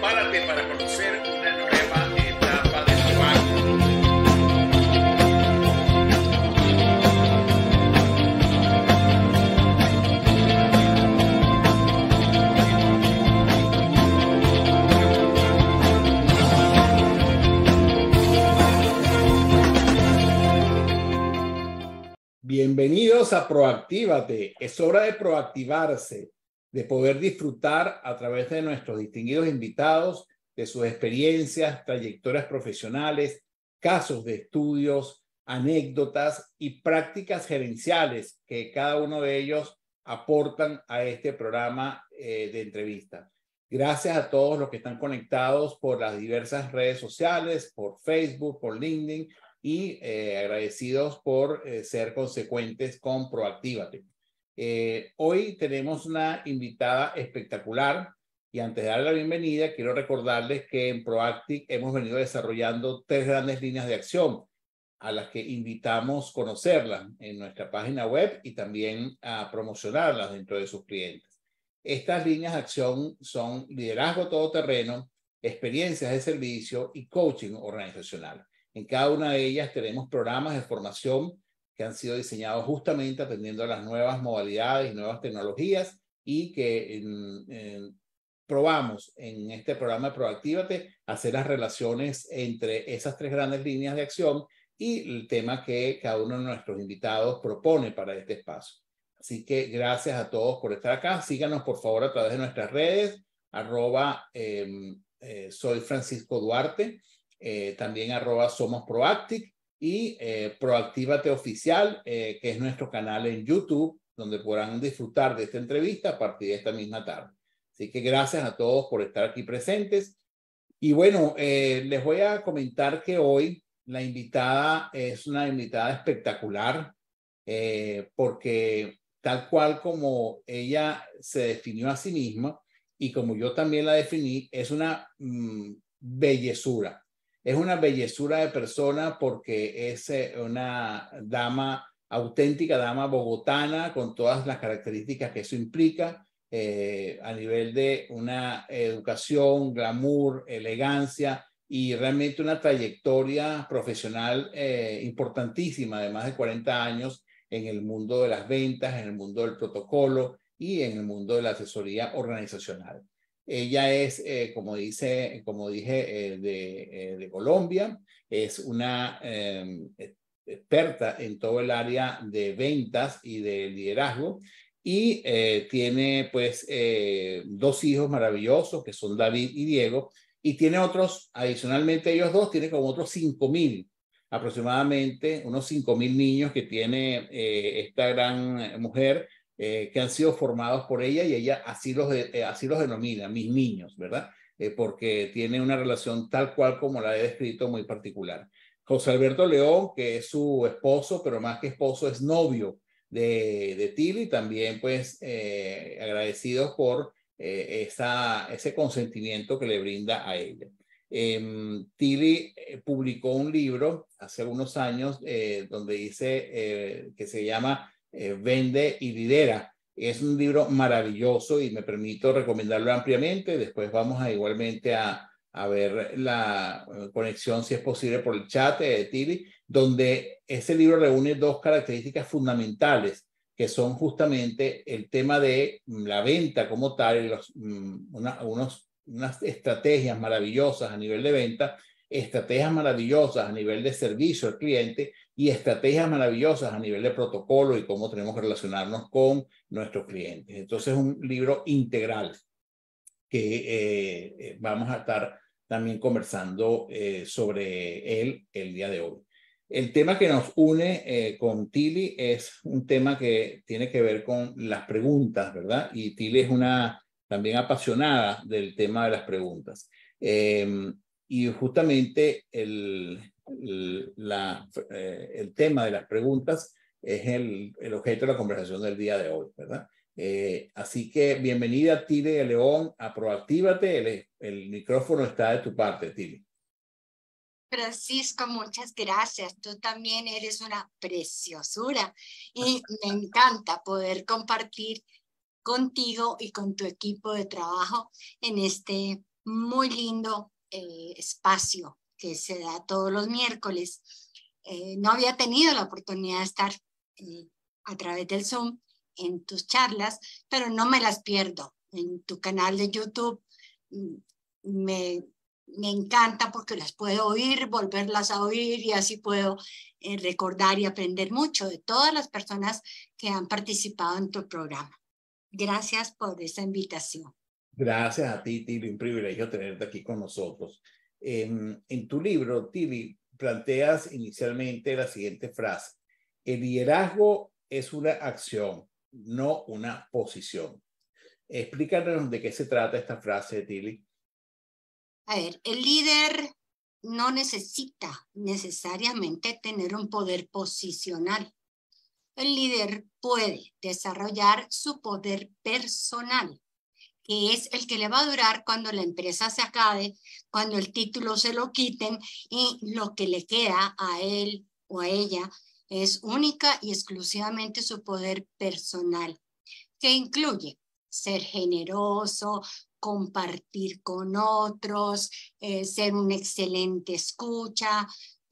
Prepárate para conocer una nueva etapa de tu año. Bienvenidos a Proactívate. Es hora de proactivarse, de poder disfrutar a través de nuestros distinguidos invitados, de sus experiencias, trayectorias profesionales, casos de estudios, anécdotas y prácticas gerenciales que cada uno de ellos aportan a este programa de entrevista. Gracias a todos los que están conectados por las diversas redes sociales, por Facebook, por LinkedIn, y agradecidos por ser consecuentes con Proactívate. Hoy tenemos una invitada espectacular y antes de darle la bienvenida quiero recordarles que en Proactic hemos venido desarrollando 3 grandes líneas de acción a las que invitamos a conocerlas en nuestra página web y también a promocionarlas dentro de sus clientes. Estas líneas de acción son liderazgo todoterreno, experiencias de servicio y coaching organizacional. En cada una de ellas tenemos programas de formación que han sido diseñados justamente atendiendo a las nuevas modalidades y nuevas tecnologías y que probamos en este programa de Proactívate hacer las relaciones entre esas 3 grandes líneas de acción y el tema que cada uno de nuestros invitados propone para este espacio. Así que gracias a todos por estar acá. Síganos por favor a través de nuestras redes, soy Francisco Duarte. También @somos Proactic y Proactívate Oficial, que es nuestro canal en YouTube, donde podrán disfrutar de esta entrevista a partir de esta misma tarde. Así que gracias a todos por estar aquí presentes. Y bueno, les voy a comentar que hoy la invitada es una invitada espectacular, porque tal cual como ella se definió a sí misma y como yo también la definí, es una bellezura. Es una bellezura de persona porque es una dama, auténtica dama bogotana, con todas las características que eso implica, a nivel de una educación, glamour, elegancia y realmente una trayectoria profesional importantísima de más de 40 años en el mundo de las ventas, en el mundo del protocolo y en el mundo de la asesoría organizacional. Ella es, como dije, de Colombia, es una experta en todo el área de ventas y de liderazgo y tiene pues 2 hijos maravillosos que son David y Diego y tiene otros, adicionalmente ellos 2, tiene como otros 5,000 aproximadamente, unos 5,000 niños que tiene esta gran mujer, que han sido formados por ella y ella así los denomina, mis niños, ¿verdad? Porque tiene una relación tal cual como la he descrito muy particular. José Alberto León, que es su esposo, pero más que esposo es novio de Tili, también pues agradecidos por ese consentimiento que le brinda a ella. Tili publicó un libro hace algunos años donde dice que se llama Vende y Lidera. Es un libro maravilloso y me permito recomendarlo ampliamente. Después vamos a igualmente a ver la conexión, si es posible, por el chat de Tili, donde ese libro reúne 2 características fundamentales, que son justamente el tema de la venta como tal, unas estrategias maravillosas a nivel de venta, estrategias maravillosas a nivel de servicio al cliente y estrategias maravillosas a nivel de protocolo y cómo tenemos que relacionarnos con nuestros clientes. Entonces es un libro integral que vamos a estar también conversando sobre él el día de hoy. El tema que nos une con Tili es un tema que tiene que ver con las preguntas, ¿verdad? Y Tili es una también apasionada del tema de las preguntas. Y justamente el tema de las preguntas es el objeto de la conversación del día de hoy, ¿verdad? Así que bienvenida Tili de León a Proactívate. El micrófono está de tu parte, Tili. Francisco, muchas gracias. Tú también eres una preciosura y me encanta poder compartir contigo y con tu equipo de trabajo en este muy lindo espacio que se da todos los miércoles. No había tenido la oportunidad de estar a través del Zoom en tus charlas, pero no me las pierdo. En tu canal de YouTube me encanta porque las puedo oír, volverlas a oír y así puedo recordar y aprender mucho de todas las personas que han participado en tu programa. Gracias por esa invitación. Gracias a ti, Tili, un privilegio tenerte aquí con nosotros. En tu libro, Tili, planteas inicialmente la siguiente frase: el liderazgo es una acción, no una posición. Explícanos de qué se trata esta frase, Tili. A ver, el líder no necesita necesariamente tener un poder posicional. El líder puede desarrollar su poder personal, que es el que le va a durar cuando la empresa se acabe, cuando el título se lo quiten y lo que le queda a él o a ella es única y exclusivamente su poder personal, que incluye ser generoso, compartir con otros, ser un excelente escucha,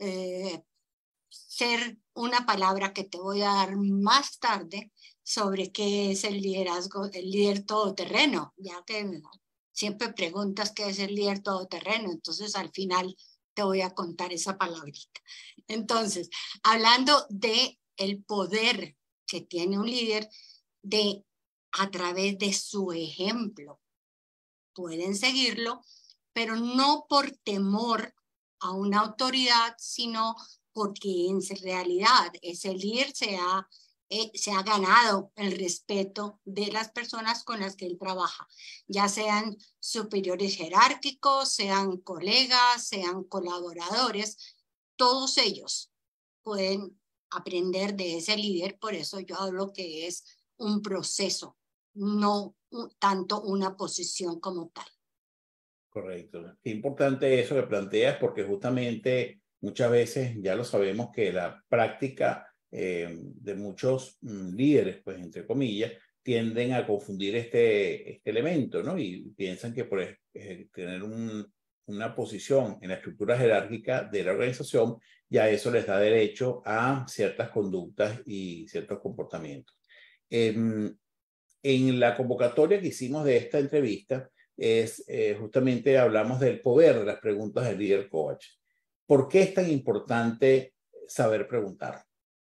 ser una palabra que te voy a dar más tarde sobre qué es el liderazgo, el líder todoterreno, ya que siempre preguntas qué es el líder todoterreno, entonces al final te voy a contar esa palabrita. Entonces, hablando de el poder que tiene un líder de a través de su ejemplo, pueden seguirlo, pero no por temor a una autoridad, sino porque en realidad ese líder se ha ganado el respeto de las personas con las que él trabaja, ya sean superiores jerárquicos, sean colegas, sean colaboradores, todos ellos pueden aprender de ese líder. Por eso yo hablo que es un proceso, no tanto una posición como tal. Correcto. Qué importante eso que planteas, porque justamente muchas veces ya lo sabemos que la práctica de muchos líderes, pues entre comillas, tienden a confundir este elemento, ¿no? Y piensan que por tener una posición en la estructura jerárquica de la organización, ya eso les da derecho a ciertas conductas y ciertos comportamientos. En la convocatoria que hicimos de esta entrevista, justamente hablamos del poder de las preguntas del líder coach. ¿Por qué es tan importante saber preguntar?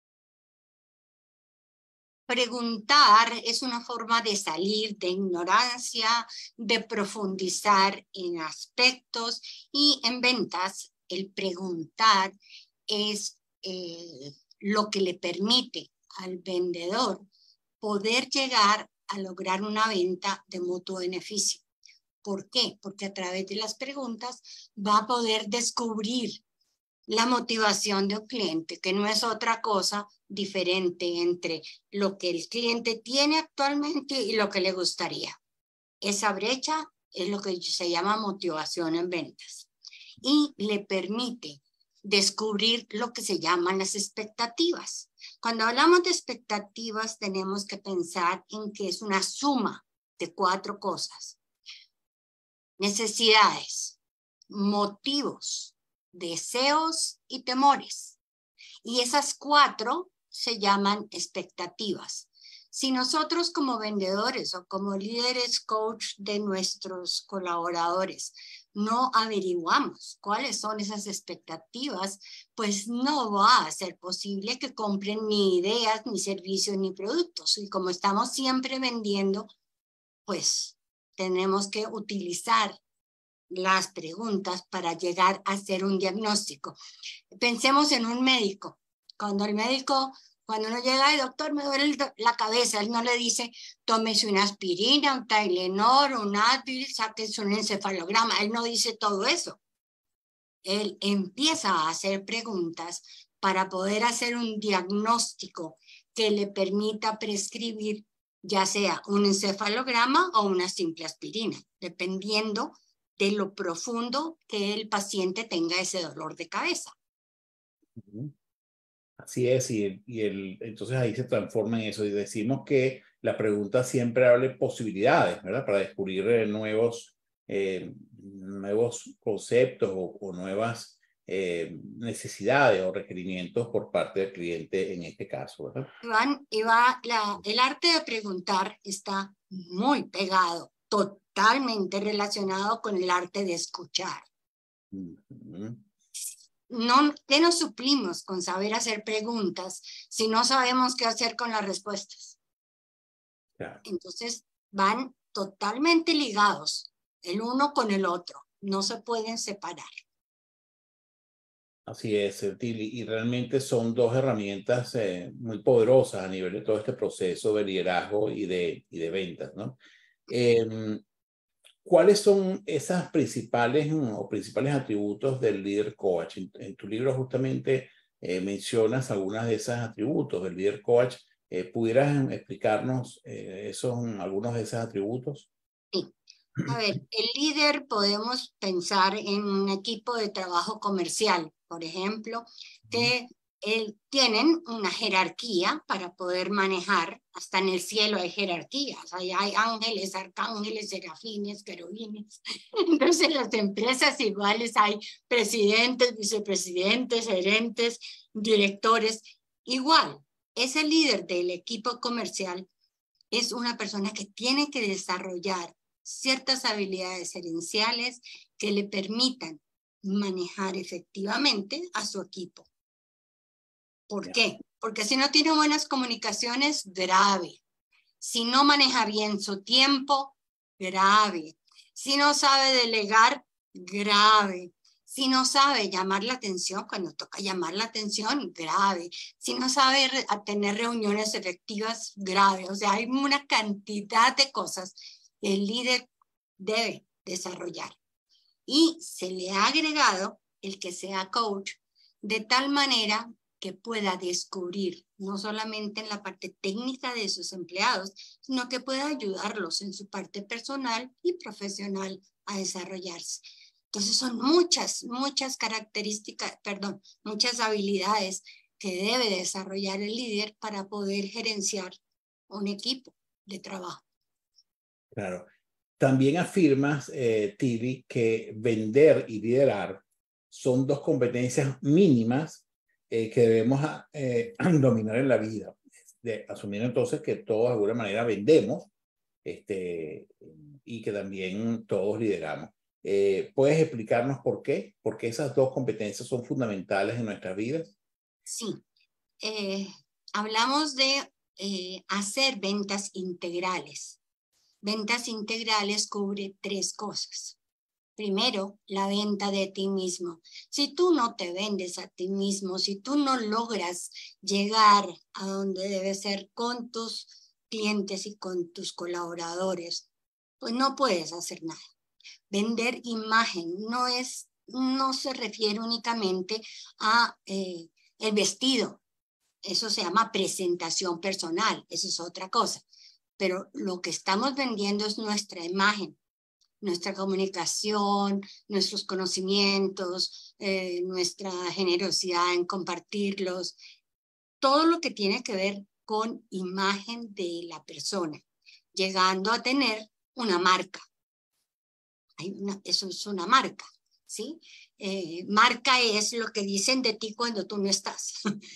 Preguntar es una forma de salir de ignorancia, de profundizar en aspectos, y en ventas el preguntar es lo que le permite al vendedor poder llegar a lograr una venta de mutuo beneficio. ¿Por qué? Porque a través de las preguntas va a poder descubrir la motivación de un cliente, que no es otra cosa diferente entre lo que el cliente tiene actualmente y lo que le gustaría. Esa brecha es lo que se llama motivación en ventas y le permite descubrir lo que se llaman las expectativas. Cuando hablamos de expectativas, tenemos que pensar en que es una suma de 4 cosas: necesidades, motivos, deseos y temores. Y esas 4 se llaman expectativas. Si nosotros como vendedores o como líderes coach de nuestros colaboradores no averiguamos cuáles son esas expectativas, pues no va a ser posible que compren ni ideas, ni servicios, ni productos. Y como estamos siempre vendiendo, pues tenemos que utilizar las preguntas para llegar a hacer un diagnóstico. Pensemos en un médico. Cuando uno llega, doctor, me duele la cabeza, él no le dice, tómese una aspirina, un Tylenol, un Advil, sáquese un encefalograma. Él no dice todo eso. Él empieza a hacer preguntas para poder hacer un diagnóstico que le permita prescribir ya sea un encefalograma o una simple aspirina, dependiendo de lo profundo que el paciente tenga ese dolor de cabeza. Así es, entonces ahí se transforma en eso y decimos que la pregunta siempre abre posibilidades, ¿verdad? Para descubrir nuevos nuevos conceptos o nuevas necesidades o requerimientos por parte del cliente en este caso, ¿verdad? Iván, el arte de preguntar está muy pegado, totalmente relacionado con el arte de escuchar. No, ¿qué nos suplimos con saber hacer preguntas si no sabemos qué hacer con las respuestas? Claro. Entonces van totalmente ligados el uno con el otro, no se pueden separar. Así es, Tilly, y realmente son dos herramientas muy poderosas a nivel de todo este proceso de liderazgo y de ventas, ¿no? ¿Cuáles son esas principales o principales atributos del líder coach? En tu libro justamente mencionas algunas de esos atributos del líder coach. ¿Pudieras explicarnos algunos de esos atributos? Sí. A ver, el líder podemos pensar en un equipo de trabajo comercial, por ejemplo, que tienen una jerarquía para poder manejar. Hasta en el cielo hay jerarquías, hay ángeles, arcángeles, serafines, querubines. Entonces en las empresas iguales hay presidentes, vicepresidentes, gerentes, directores. Igual, ese líder del equipo comercial es una persona que tiene que desarrollar ciertas habilidades gerenciales que le permitan manejar efectivamente a su equipo. ¿Por qué? Porque si no tiene buenas comunicaciones, grave. Si no maneja bien su tiempo, grave. Si no sabe delegar, grave. Si no sabe llamar la atención, cuando toca llamar la atención, grave. Si no sabe tener reuniones efectivas, grave. O sea, hay una cantidad de cosas que el líder debe desarrollar. Y se le ha agregado el que sea coach de tal manera que pueda descubrir, no solamente en la parte técnica de sus empleados, sino que pueda ayudarlos en su parte personal y profesional a desarrollarse. Entonces son muchas características, muchas habilidades que debe desarrollar el líder para poder gerenciar un equipo de trabajo. Claro. También afirmas, Tilly, que vender y liderar son dos competencias mínimas que debemos dominar en la vida. Asumiendo entonces que todos de alguna manera vendemos y que también todos lideramos. ¿Puedes explicarnos por qué? ¿Por qué esas dos competencias son fundamentales en nuestras vidas? Sí. Hablamos de hacer ventas integrales. Ventas integrales cubre tres cosas. Primero, la venta de ti mismo. Si tú no te vendes a ti mismo, si tú no logras llegar a donde debes ser con tus clientes y con tus colaboradores, pues no puedes hacer nada. Vender imagen no se refiere únicamente a el vestido. Eso se llama presentación personal, eso es otra cosa. Pero lo que estamos vendiendo es nuestra imagen, nuestra comunicación, nuestros conocimientos, nuestra generosidad en compartirlos, todo lo que tiene que ver con imagen de la persona, llegando a tener una marca. Eso es una marca, ¿sí? Marca es lo que dicen de ti cuando tú no estás.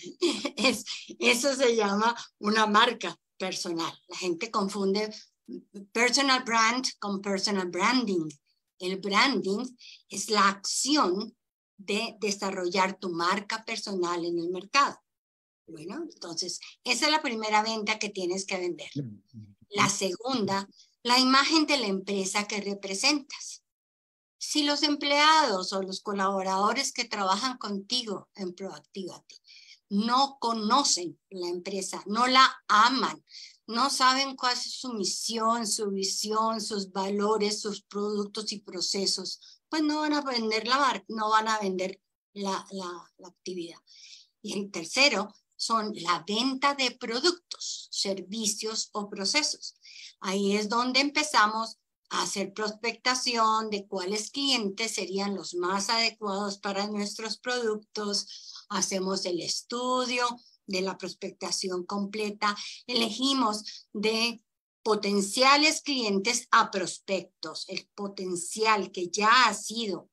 Eso se llama una marca personal. La gente confunde personal brand con personal branding. El branding es la acción de desarrollar tu marca personal en el mercado. Bueno, entonces, esa es la primera venta que tienes que vender. La segunda, la imagen de la empresa que representas. Si los empleados o los colaboradores que trabajan contigo en Proactívate no conocen la empresa, no la aman, no saben cuál es su misión, su visión, sus valores, sus productos y procesos, pues no van a vender la marca, no van a vender la actividad. Y el tercero son la venta de productos, servicios o procesos. Ahí es donde empezamos a hacer prospectación de cuáles clientes serían los más adecuados para nuestros productos. Hacemos el estudio de la prospectación completa, elegimos de potenciales clientes a prospectos. El potencial que ya ha sido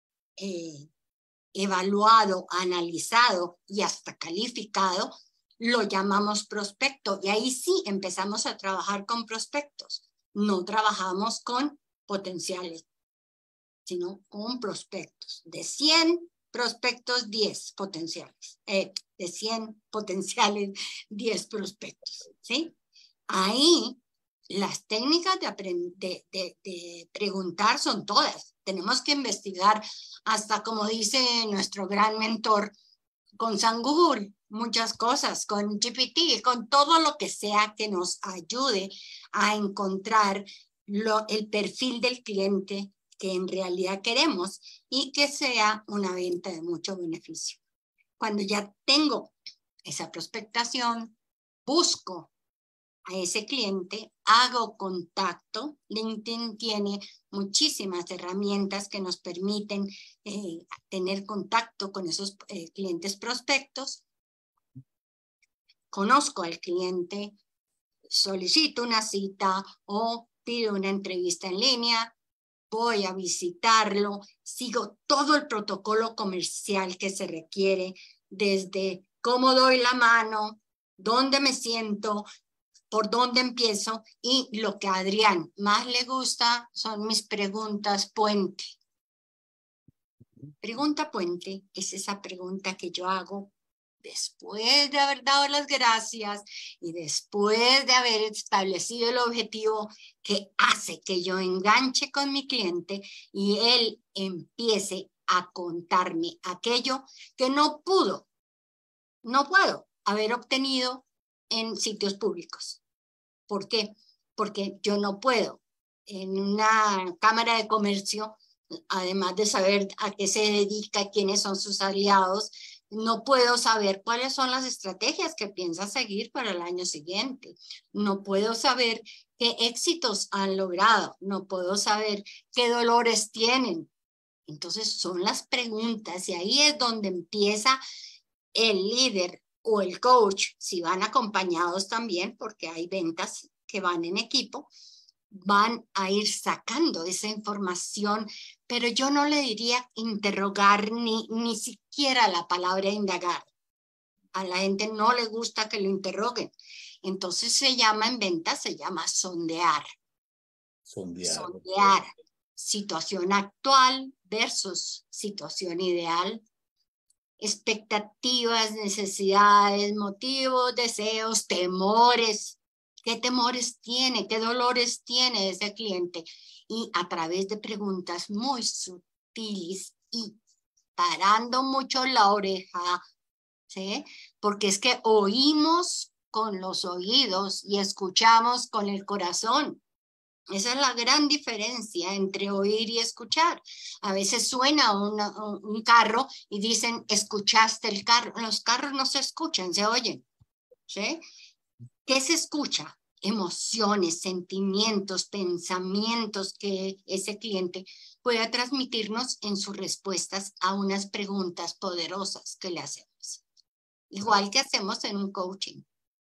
evaluado, analizado y hasta calificado, lo llamamos prospecto. Y ahí sí empezamos a trabajar con prospectos. No trabajamos con potenciales, sino con prospectos. De 100 prospectos, 10 potenciales. De 100 potenciales, 10 prospectos. ¿Sí? Ahí las técnicas de preguntar son todas. Tenemos que investigar hasta, como dice nuestro gran mentor, con San Google, muchas cosas, con GPT, con todo lo que sea que nos ayude a encontrar el perfil del cliente que en realidad queremos y que sea una venta de mucho beneficio. Cuando ya tengo esa prospectación, busco a ese cliente, hago contacto. LinkedIn tiene muchísimas herramientas que nos permiten tener contacto con esos clientes prospectos. Conozco al cliente, solicito una cita o pido una entrevista en línea, voy a visitarlo, sigo todo el protocolo comercial que se requiere, desde cómo doy la mano, dónde me siento, por dónde empiezo, y lo que a Adrián más le gusta son mis preguntas puente. Pregunta puente es esa pregunta que yo hago después de haber dado las gracias y después de haber establecido el objetivo que hace que yo enganche con mi cliente y él empiece a contarme aquello que no puedo haber obtenido en sitios públicos. ¿Por qué? Porque yo no puedo en una cámara de comercio, además de saber a qué se dedica, quiénes son sus aliados, no puedo saber cuáles son las estrategias que piensa seguir para el año siguiente. No puedo saber qué éxitos han logrado. No puedo saber qué dolores tienen. Entonces son las preguntas y ahí es donde empieza el líder o el coach, si van acompañados también, porque hay ventas que van en equipo, van a ir sacando esa información, pero yo no le diría interrogar ni siquiera la palabra indagar. A la gente no le gusta que lo interroguen. Entonces se llama en ventas, se llama sondear. Sondear. Situación actual versus situación ideal. Expectativas, necesidades, motivos, deseos, temores. ¿Qué temores tiene? ¿Qué dolores tiene ese cliente? Y a través de preguntas muy sutiles y parando mucho la oreja, ¿sí? Porque es que oímos con los oídos y escuchamos con el corazón. Esa es la gran diferencia entre oír y escuchar. A veces suena un carro y dicen, ¿escuchaste el carro? Los carros no se escuchan, se oyen. ¿Sí? ¿Qué se escucha? Emociones, sentimientos, pensamientos que ese cliente pueda transmitirnos en sus respuestas a unas preguntas poderosas que le hacemos. Igual que hacemos en un coaching.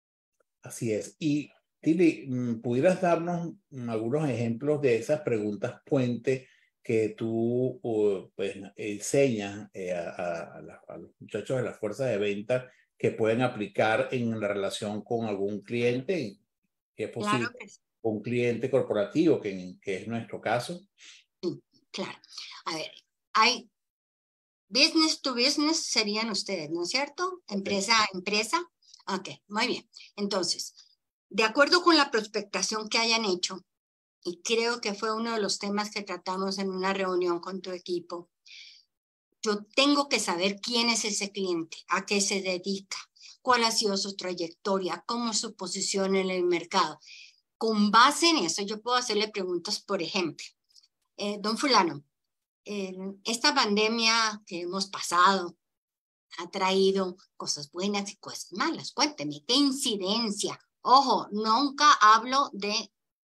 Así es. Y Tili, ¿pudieras darnos algunos ejemplos de esas preguntas puente que tú pues, enseñas a los muchachos de la fuerza de venta que pueden aplicar en la relación con algún cliente, que es posible, Claro que sí. un cliente corporativo, que es nuestro caso? Sí, claro. A ver, hay business to business serían ustedes, ¿no es cierto? Empresa a empresa. Ok, muy bien. Entonces, de acuerdo con la prospectación que hayan hecho, y creo que fue uno de los temas que tratamos en una reunión con tu equipo, yo tengo que saber quién es ese cliente, a qué se dedica, cuál ha sido su trayectoria, cómo es su posición en el mercado. Con base en eso, yo puedo hacerle preguntas, por ejemplo, don fulano, esta pandemia que hemos pasado ha traído cosas buenas y cosas malas. Cuénteme, ¿qué incidencia? Ojo, nunca hablo de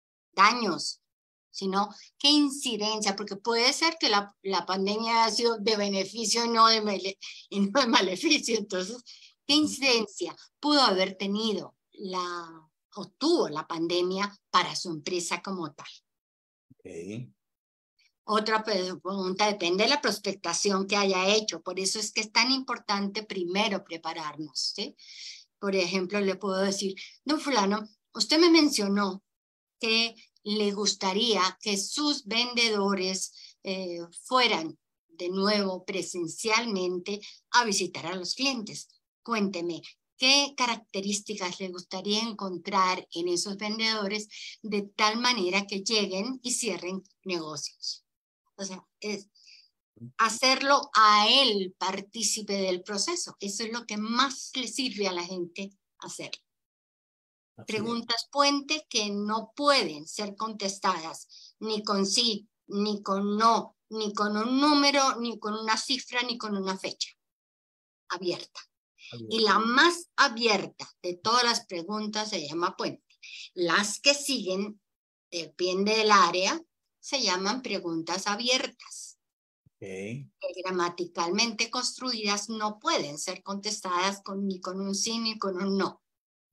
daños, sino qué incidencia, porque puede ser que la pandemia haya sido de beneficio y no de maleficio. Entonces, ¿qué incidencia pudo haber tenido o tuvo la pandemia para su empresa como tal. Okay. Otra pregunta, depende de la prospectación que haya hecho. Por eso es que es tan importante primero prepararnos, ¿sí? Por ejemplo, le puedo decir, don fulano, usted me mencionó que le gustaría que sus vendedores fueran de nuevo presencialmente a visitar a los clientes. Cuénteme, ¿qué características le gustaría encontrar en esos vendedores de tal manera que lleguen y cierren negocios? O sea, es hacerlo a él partícipe del proceso. Eso es lo que más le sirve a la gente hacer. Preguntas puente que no pueden ser contestadas ni con sí, ni con no, ni con un número, ni con una cifra, ni con una fecha. Abierta. Y la más abierta de todas las preguntas se llama puente. Las que siguen, depende del área, se llaman preguntas abiertas. Okay. Que gramaticalmente construidas no pueden ser contestadas ni con un sí ni con un no.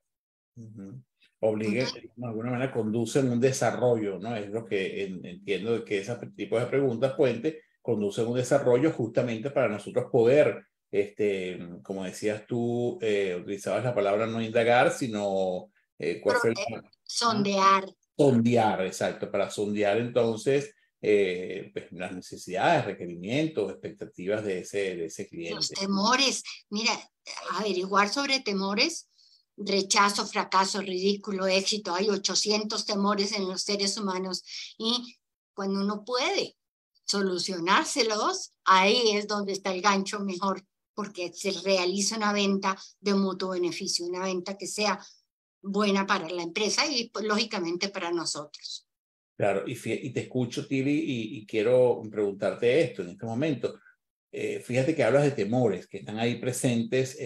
Obliga, Entonces, de alguna manera conducen un desarrollo, ¿no? Es lo que entiendo de que ese tipo de preguntas puente conducen un desarrollo justamente para nosotros poder, como decías tú, utilizabas la palabra no indagar, sino, ¿cuál fue el? sondear. Sondear, exacto, para sondear entonces pues, las necesidades, requerimientos, expectativas de ese Los cliente. temores. Mira, averiguar sobre temores, rechazo, fracaso, ridículo, éxito. Hay 800 temores en los seres humanos y cuando uno puede solucionárselos, ahí es donde está el gancho mejor, porque se realiza una venta de mutuo beneficio, una venta que sea buena para la empresa y pues, lógicamente para nosotros. Claro, y te escucho, Tili, y quiero preguntarte esto en este momento. Fíjate que hablas de temores que están ahí presentes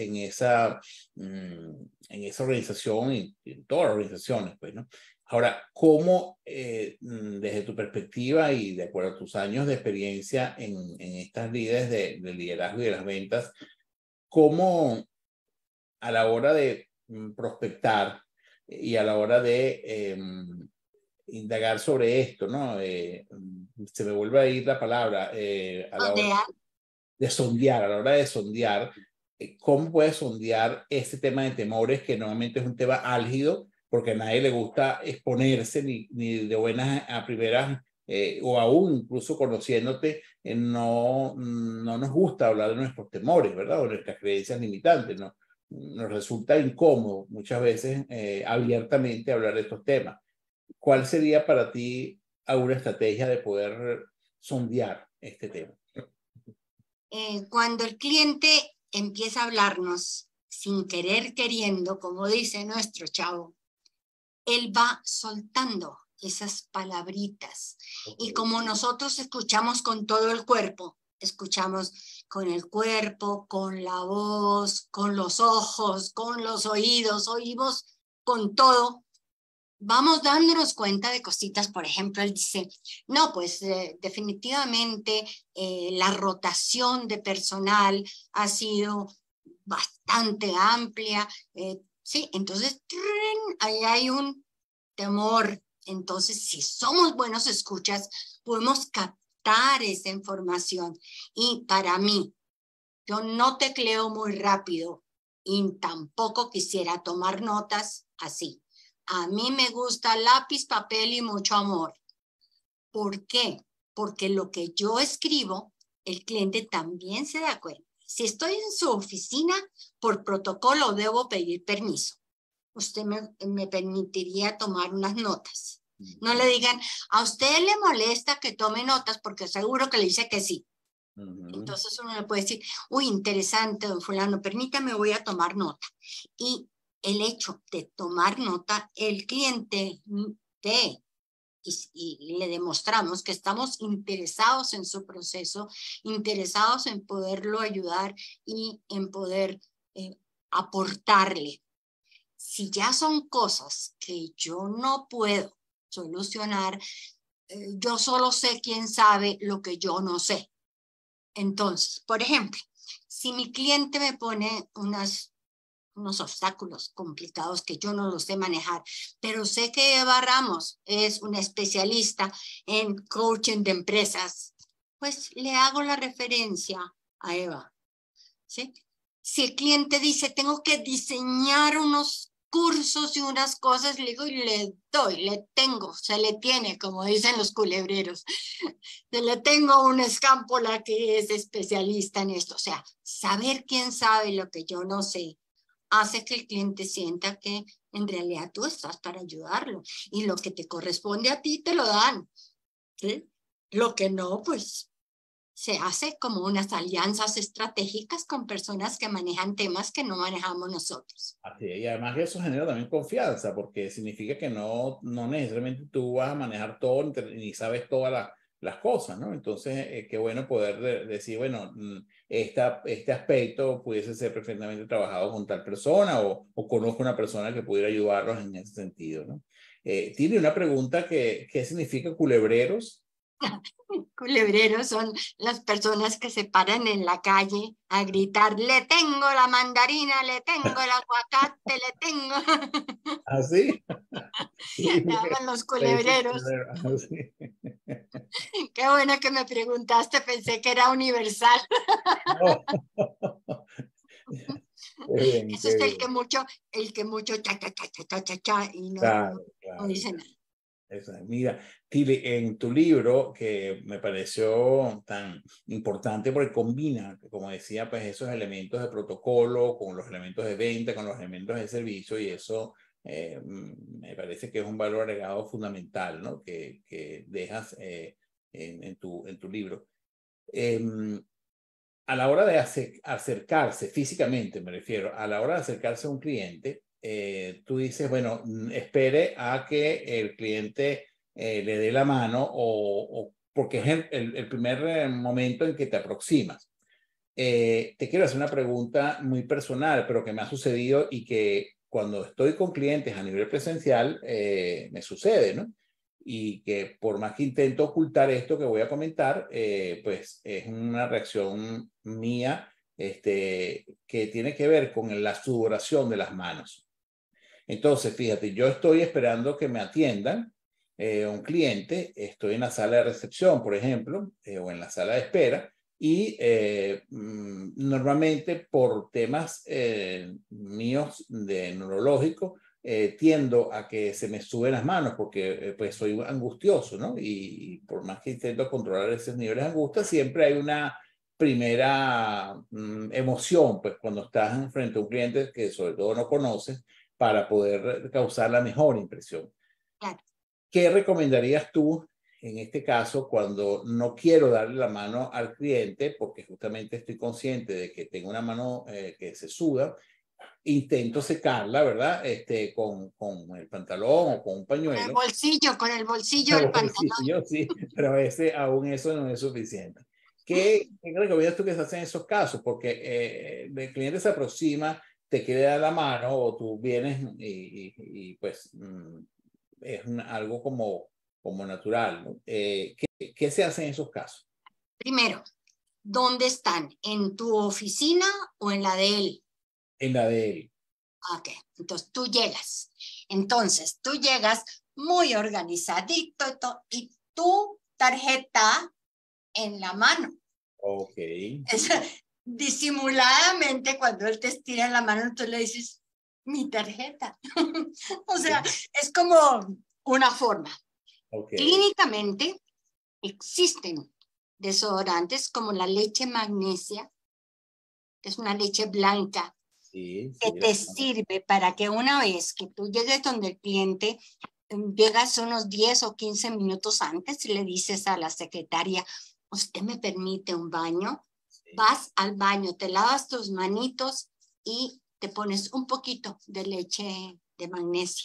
en esa organización y en todas las organizaciones, pues, ¿no? Ahora, ¿cómo, desde tu perspectiva y de acuerdo a tus años de experiencia en estas líderes de liderazgo y de las ventas, cómo a la hora de prospectar y a la hora de indagar sobre esto, ¿no? Se me vuelve a ir la palabra, a la hora de sondear, a la hora de sondear, ¿cómo puedes sondear ese tema de temores que normalmente es un tema álgido porque a nadie le gusta exponerse ni de buenas a primeras o aún incluso conociéndote, no nos gusta hablar de nuestros temores, ¿verdad? O nuestras creencias limitantes, ¿no? Nos resulta incómodo muchas veces abiertamente hablar de estos temas. ¿Cuál sería para ti alguna estrategia de poder sondear este tema? Cuando el cliente empieza a hablarnos sin querer queriendo, como dice nuestro chavo, él va soltando esas palabritas. Okay. Y como nosotros escuchamos con todo el cuerpo, escuchamos con el cuerpo, con la voz, con los ojos, con los oídos, oímos con todo, vamos dándonos cuenta de cositas. Por ejemplo, él dice, no, pues definitivamente la rotación de personal ha sido bastante amplia. Sí, entonces ahí hay un temor. Entonces, si somos buenos escuchas, podemos captar esa información. Y para mí, yo no tecleo muy rápido y tampoco quisiera tomar notas así. A mí me gusta lápiz, papel y mucho amor. ¿Por qué? Porque lo que yo escribo, el cliente también se da cuenta. Si estoy en su oficina, por protocolo debo pedir permiso. Usted me permitiría tomar unas notas. No le digan, a usted le molesta que tome notas porque seguro que le dice que sí. Entonces uno le puede decir, uy, interesante, don fulano, permítame, voy a tomar nota. Y el hecho de tomar nota, el cliente ve y le demostramos que estamos interesados en su proceso, interesados en poderlo ayudar y en poder aportarle. Si ya son cosas que yo no puedo solucionar, yo solo sé quién sabe lo que yo no sé. Entonces, por ejemplo, si mi cliente me pone unas unos obstáculos complicados que yo no los sé manejar, pero sé que Eva Ramos es una especialista en coaching de empresas, pues le hago la referencia a Eva, ¿sí? Si el cliente dice, tengo que diseñar unos cursos y unas cosas, le digo, y le doy, le tengo, se le tiene, como dicen los culebreros. Se le tengo una escámpula que es especialista en esto. O sea, saber quién sabe lo que yo no sé hace que el cliente sienta que en realidad tú estás para ayudarlo y lo que te corresponde a ti te lo dan, ¿sí? Lo que no, pues se hace como unas alianzas estratégicas con personas que manejan temas que no manejamos nosotros. Así es, y además que eso genera también confianza, porque significa que no necesariamente tú vas a manejar todo ni sabes todas las cosas, ¿no? Entonces, qué bueno poder decir, bueno, este aspecto pudiese ser perfectamente trabajado con tal persona o conozco una persona que pudiera ayudarlos en ese sentido, ¿no? Tiene una pregunta ¿qué significa culebreros? Culebreros son las personas que se paran en la calle a gritar, le tengo la mandarina, le tengo el aguacate, le tengo. ¿Así? Le llaman los culebreros. Así. Qué bueno que me preguntaste, pensé que era universal. No. Qué bien, Eso qué es bien. el que mucho cha, cha, cha, cha, cha, cha, cha, y Claro, no claro. dice nada. Mira, Tili, en tu libro, que me pareció tan importante porque combina, como decía, pues esos elementos de protocolo con los elementos de venta, con los elementos de servicio, y eso me parece que es un valor agregado fundamental, ¿no? Que dejas en tu libro. A la hora de acercarse físicamente, me refiero, a la hora de acercarse a un cliente, tú dices, bueno, espere a que el cliente le dé la mano o porque es el primer momento en que te aproximas. Te quiero hacer una pregunta muy personal, pero que me ha sucedido y que cuando estoy con clientes a nivel presencial me sucede, ¿no? Y que por más que intento ocultar esto que voy a comentar, pues es una reacción mía que tiene que ver con la sudoración de las manos. Entonces, fíjate, yo estoy esperando que me atiendan un cliente, estoy en la sala de recepción, por ejemplo, o en la sala de espera, y normalmente por temas míos de neurológico, tiendo a que se me suben las manos porque pues soy angustioso, ¿no? Y por más que intento controlar esos niveles de angustia, siempre hay una primera emoción, pues cuando estás frente a un cliente que sobre todo no conoces, para poder causar la mejor impresión. Claro. ¿Qué recomendarías tú en este caso cuando no quiero darle la mano al cliente porque justamente estoy consciente de que tengo una mano que se suda? Intento secarla, ¿verdad? Con el pantalón o con un pañuelo. Con el bolsillo del pantalón. Yo sí, pero a veces aún eso no es suficiente. ¿Qué recomiendas tú que se hace en esos casos? Porque el cliente se aproxima, te quiere dar la mano o tú vienes y pues es algo como natural, ¿no? ¿Qué se hace en esos casos? Primero, ¿dónde están? ¿En tu oficina o en la de él? En la de él. Ok, entonces tú llegas. Entonces tú llegas muy organizadito y tu tarjeta en la mano. Ok. Es, disimuladamente, cuando él te estira la mano, tú le dices, mi tarjeta. O sea, es como una forma. Ok. Clínicamente existen desodorantes como la leche magnesia, que es una leche blanca, Sí, que sí. te sirve para que una vez que tú llegues donde el cliente, llegas unos 10 o 15 minutos antes y le dices a la secretaria, ¿usted me permite un baño? Sí. Vas al baño, te lavas tus manitos y te pones un poquito de leche de magnesia.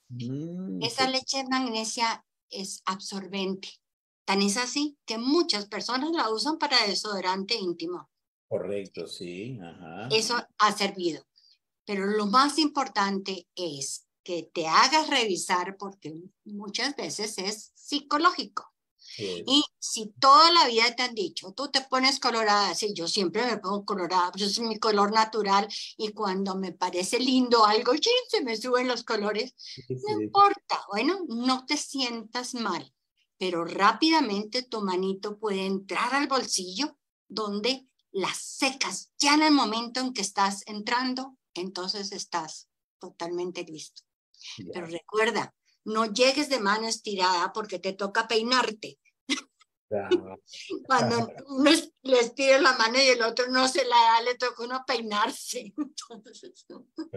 Esa Sí. leche de magnesia es absorbente. Tan es así que muchas personas la usan para desodorante íntimo. Correcto, sí. Ajá. Eso ha servido. Pero lo más importante es que te hagas revisar porque muchas veces es psicológico. Y si toda la vida te han dicho, tú te pones colorada, sí, yo siempre me pongo colorada, pues es mi color natural y cuando me parece lindo algo, ¡chin!, se me suben los colores. Sí, No sí. importa, bueno, no te sientas mal, pero rápidamente tu manito puede entrar al bolsillo donde las secas ya en el momento en que estás entrando, entonces estás totalmente listo. Ya. Pero recuerda, no llegues de mano estirada porque te toca peinarte. Ya. Cuando uno le estira la mano y el otro no se la da, le toca uno peinarse. Entonces,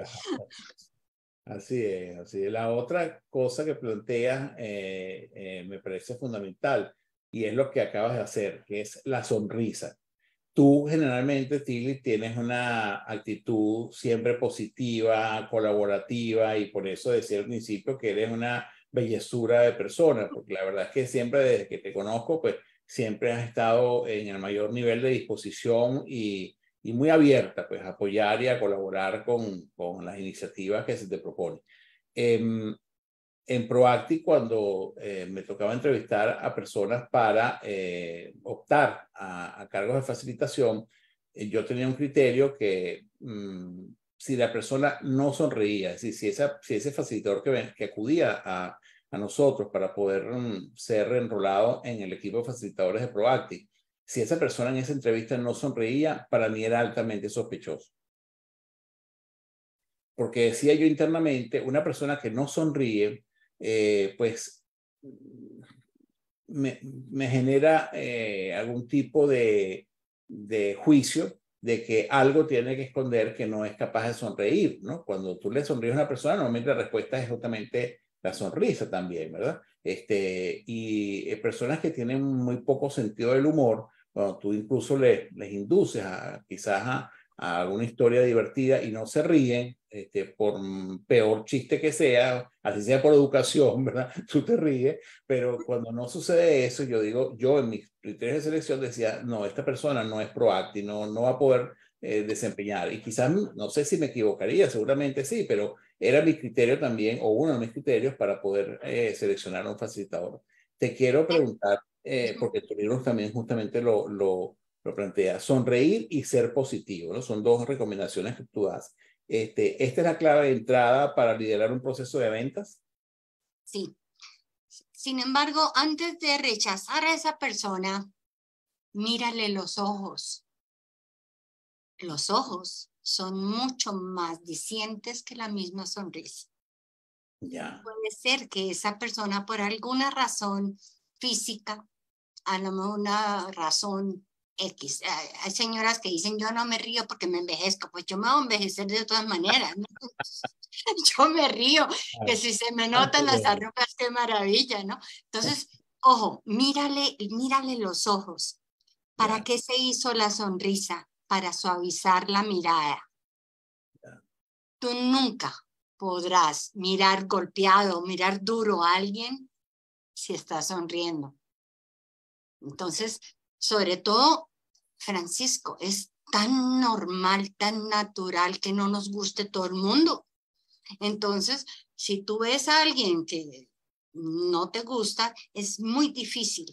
Así es, así es. La otra cosa que planteas me parece fundamental y es lo que acabas de hacer, que es la sonrisa. Tú generalmente, Tilly, tienes una actitud siempre positiva, colaborativa y por eso decía al principio que eres una bellezura de persona, porque la verdad es que siempre desde que te conozco, pues siempre has estado en el mayor nivel de disposición y muy abierta pues a apoyar y a colaborar con las iniciativas que se te proponen. En Proacti, cuando me tocaba entrevistar a personas para optar a cargos de facilitación, yo tenía un criterio que si la persona no sonreía, es decir, si ese facilitador que acudía a nosotros para poder ser enrolado en el equipo de facilitadores de Proacti, si esa persona en esa entrevista no sonreía, para mí era altamente sospechoso. Porque decía yo internamente, una persona que no sonríe, pues me genera algún tipo de juicio de que algo tiene que esconder que no es capaz de sonreír, ¿no? Cuando tú le sonríes a una persona, normalmente la respuesta es justamente la sonrisa también, ¿verdad? Y personas que tienen muy poco sentido del humor, cuando tú incluso les induces quizás a alguna historia divertida y no se ríen, por peor chiste que sea, así sea por educación, ¿verdad? Tú te ríes, pero cuando no sucede eso, yo digo, yo en mis criterios de selección decía, no, esta persona no es Proacti, no va a poder desempeñar. Y quizás, no sé si me equivocaría, seguramente sí, pero era mi criterio también, o uno de mis criterios para poder seleccionar a un facilitador. Te quiero preguntar, porque tu libro también justamente lo plantea, sonreír y ser positivo, ¿no? Son dos recomendaciones que tú das. ¿Esta es la clave de entrada para liderar un proceso de ventas? sí. Sin embargo, antes de rechazar a esa persona, mírale los ojos. Los ojos son mucho más dicientes que la misma sonrisa. Ya. Puede ser que esa persona, por alguna razón física, a lo mejor una razón X. Hay señoras que dicen, yo no me río porque me envejezco. Pues yo me voy a envejecer de todas maneras, ¿no? Yo me río, que si se me notan las arrugas, qué maravilla, ¿no? Entonces, ojo, mírale los ojos. ¿Para qué se hizo la sonrisa? Para suavizar la mirada. Tú nunca podrás mirar golpeado, mirar duro a alguien si está sonriendo. Entonces, sobre todo, Francisco, es tan normal, tan natural que no nos guste todo el mundo. Entonces, si tú ves a alguien que no te gusta, es muy difícil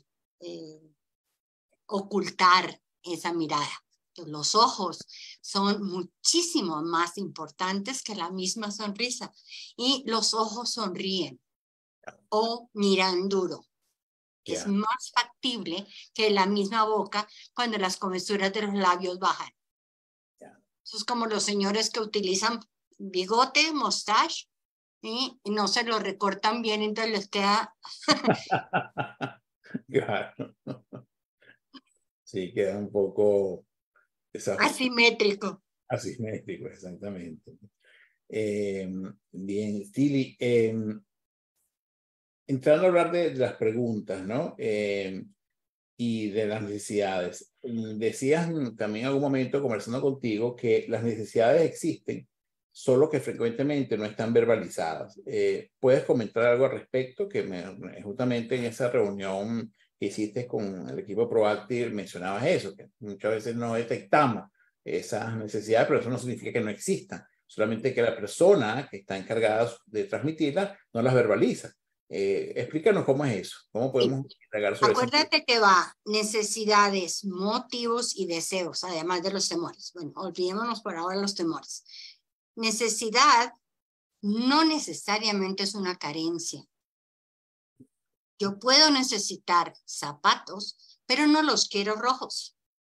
ocultar esa mirada. Los ojos son muchísimo más importantes que la misma sonrisa y los ojos sonríen o miran duro. Es más factible que la misma boca cuando las comisuras de los labios bajan. Eso es como los señores que utilizan bigote, mustache, y no se lo recortan bien, entonces les queda... Claro. Sí, queda un poco asimétrico. Asimétrico, exactamente. Bien, Stili, entrando a hablar de las preguntas, ¿no? Y de las necesidades. Decías también en algún momento, conversando contigo, que las necesidades existen, solo que frecuentemente no están verbalizadas. ¿Puedes comentar algo al respecto? Que justamente en esa reunión que hiciste con el equipo Proactive mencionabas eso, que muchas veces no detectamos esas necesidades, pero eso no significa que no existan, solamente que la persona que está encargada de transmitirlas no las verbaliza. Explícanos cómo es eso, cómo podemos indagar sobre eso. Acuérdate que va necesidades, motivos y deseos, además de los temores. Bueno, olvidémonos por ahora los temores. Necesidad no necesariamente es una carencia. Yo puedo necesitar zapatos, pero no los quiero rojos.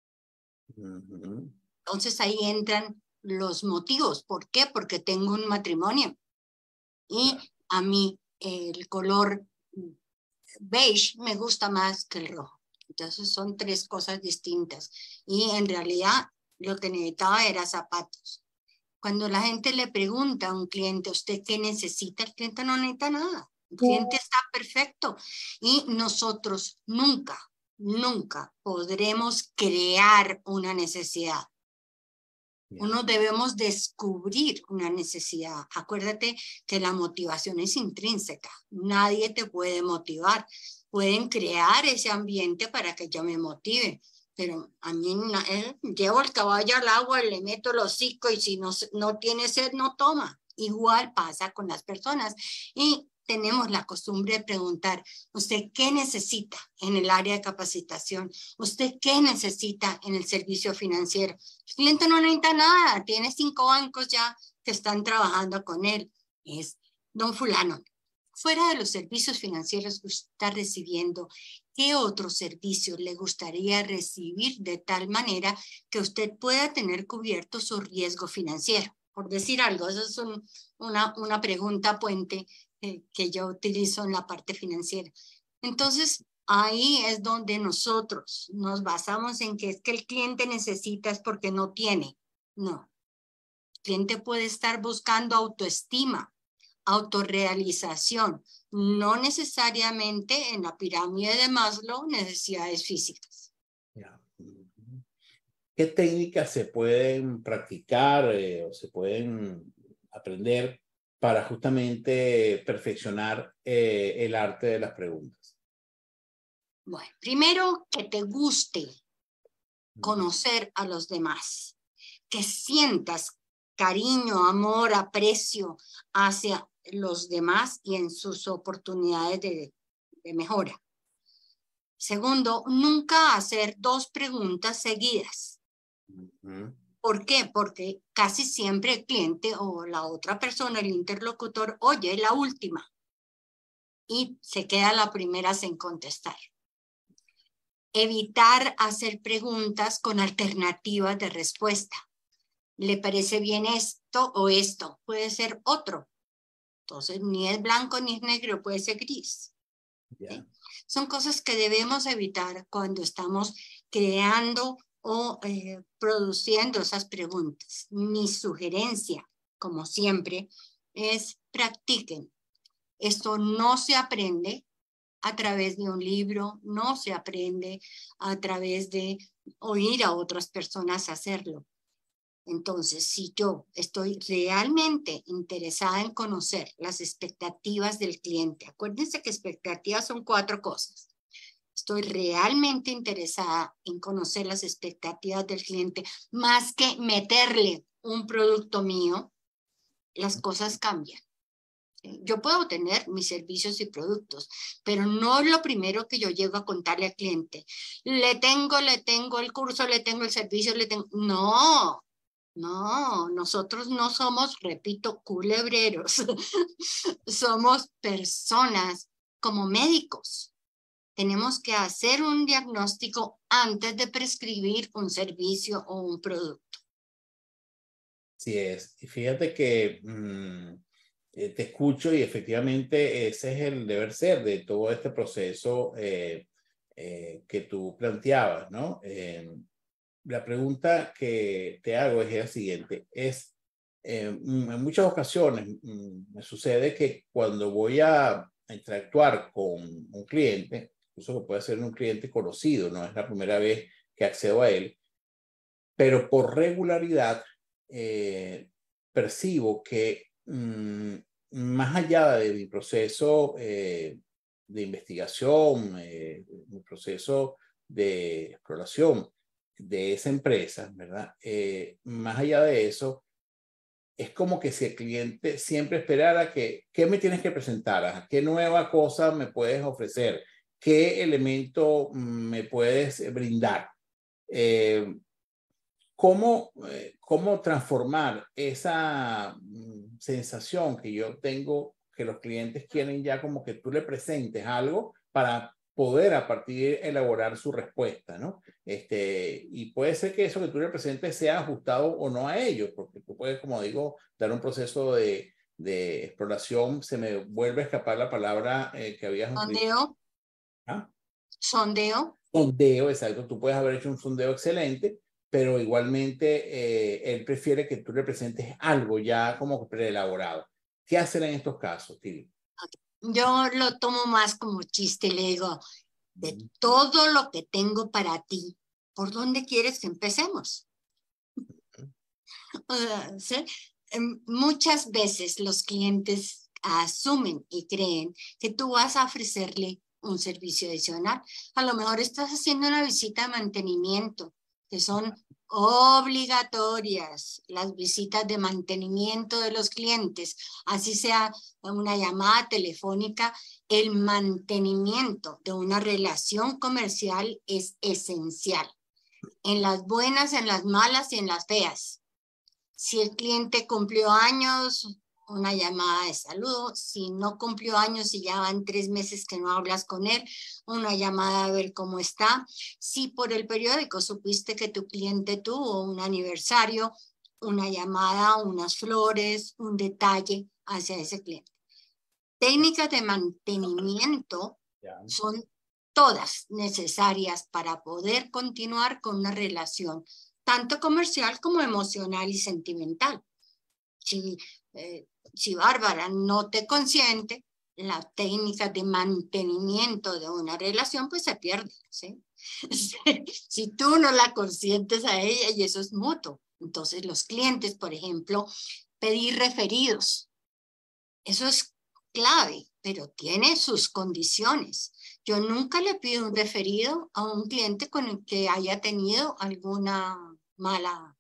Entonces ahí entran los motivos. ¿Por qué? Porque tengo un matrimonio y a mí el color beige me gusta más que el rojo. Entonces son tres cosas distintas. Y en realidad lo que necesitaba era zapatos. Cuando la gente le pregunta a un cliente, ¿usted qué necesita? El cliente no necesita nada. El cliente está perfecto. Y nosotros nunca podremos crear una necesidad. Uno debemos descubrir una necesidad. Acuérdate que la motivación es intrínseca. Nadie te puede motivar. Pueden crear ese ambiente para que yo me motive. Pero a mí llevo el caballo al agua y le meto el hocico y si no tiene sed, no toma. Igual pasa con las personas. Y tenemos la costumbre de preguntar, ¿usted qué necesita en el área de capacitación? ¿Usted qué necesita en el servicio financiero? El cliente no necesita nada, tiene 5 bancos ya que están trabajando con él. Es don fulano. Fuera de los servicios financieros que usted está recibiendo, ¿qué otros servicios le gustaría recibir de tal manera que usted pueda tener cubierto su riesgo financiero? Por decir algo, eso es una pregunta puente que yo utilizo en la parte financiera. Entonces, ahí es donde nosotros nos basamos en que es que el cliente necesita es porque no tiene. No. El cliente puede estar buscando autoestima, autorrealización, no necesariamente en la pirámide de Maslow, necesidades físicas. ¿Qué técnicas se pueden practicar o se pueden aprender para justamente perfeccionar el arte de las preguntas? Bueno, primero que te guste conocer a los demás, que sientas cariño, amor, aprecio hacia los demás y en sus oportunidades de mejora. Segundo, nunca hacer 2 preguntas seguidas. ¿Por qué? Porque casi siempre el cliente o la otra persona, el interlocutor, oye la última y se queda la primera sin contestar. Evitar hacer preguntas con alternativas de respuesta. ¿Le parece bien esto o esto? Puede ser otro. Entonces, ni es blanco ni es negro, puede ser gris. ¿Sí? Son cosas que debemos evitar cuando estamos creando o produciendo esas preguntas. Mi sugerencia, como siempre, es practiquen. Esto no se aprende a través de un libro, no se aprende a través de oír a otras personas hacerlo. Entonces, si yo estoy realmente interesada en conocer las expectativas del cliente, acuérdense que expectativas son 4 cosas. Estoy realmente interesada en conocer las expectativas del cliente, más que meterle un producto mío, las cosas cambian. Yo puedo tener mis servicios y productos, pero no es lo primero que yo llego a contarle al cliente. Le tengo el curso, le tengo el servicio, No, nosotros no somos, repito, culebreros. Somos personas como médicos. Tenemos que hacer un diagnóstico antes de prescribir un servicio o un producto. Así es. Y fíjate que te escucho y efectivamente ese es el deber ser de todo este proceso que tú planteabas, ¿no? La pregunta que te hago es la siguiente. En muchas ocasiones me sucede que cuando voy a interactuar con un cliente, incluso que puede ser un cliente conocido, no es la primera vez que accedo a él, pero por regularidad percibo que más allá de mi proceso de investigación, mi proceso de exploración de esa empresa, ¿verdad? Más allá de eso, es como que si el cliente siempre esperara que, ¿qué me tienes que presentar? ¿Qué nueva cosa me puedes ofrecer? ¿Qué elemento me puedes brindar? ¿Cómo transformar esa sensación que yo tengo, que los clientes quieren ya como que tú le presentes algo para poder a partir de elaborar su respuesta, ¿no? Y puede ser que eso que tú le presentes sea ajustado o no a ellos, porque tú puedes, como digo, dar un proceso de exploración. Se me vuelve a escapar la palabra que habías utilizado. Sondeo. ¿Ah? Sondeo. Sondeo, exacto. Tú puedes haber hecho un sondeo excelente, pero igualmente él prefiere que tú le presentes algo ya como preelaborado. ¿Qué hacer en estos casos, Tiri? Yo lo tomo más como chiste y le digo, de todo lo que tengo para ti, ¿por dónde quieres que empecemos? ¿Sí? Muchas veces los clientes asumen y creen que tú vas a ofrecerle un servicio adicional. A lo mejor estás haciendo una visita de mantenimiento, que son obligatorias las visitas de mantenimiento de los clientes, así sea una llamada telefónica. El mantenimiento de una relación comercial es esencial, en las buenas, en las malas y en las feas. Si el cliente cumplió años, una llamada de saludo. Si no cumplió años y ya van 3 meses que no hablas con él, una llamada a ver cómo está. Si por el periódico supiste que tu cliente tuvo un aniversario, una llamada, unas flores, un detalle hacia ese cliente. Técnicas de mantenimiento son todas necesarias para poder continuar con una relación, tanto comercial como emocional y sentimental. Si Bárbara no te consiente, la técnica de mantenimiento de una relación pues se pierde, ¿sí? Si tú no la consientes a ella, y eso es mutuo. Entonces los clientes, por ejemplo, pedir referidos, eso es clave, pero tiene sus condiciones. Yo nunca le pido un referido a un cliente con el que haya tenido alguna mala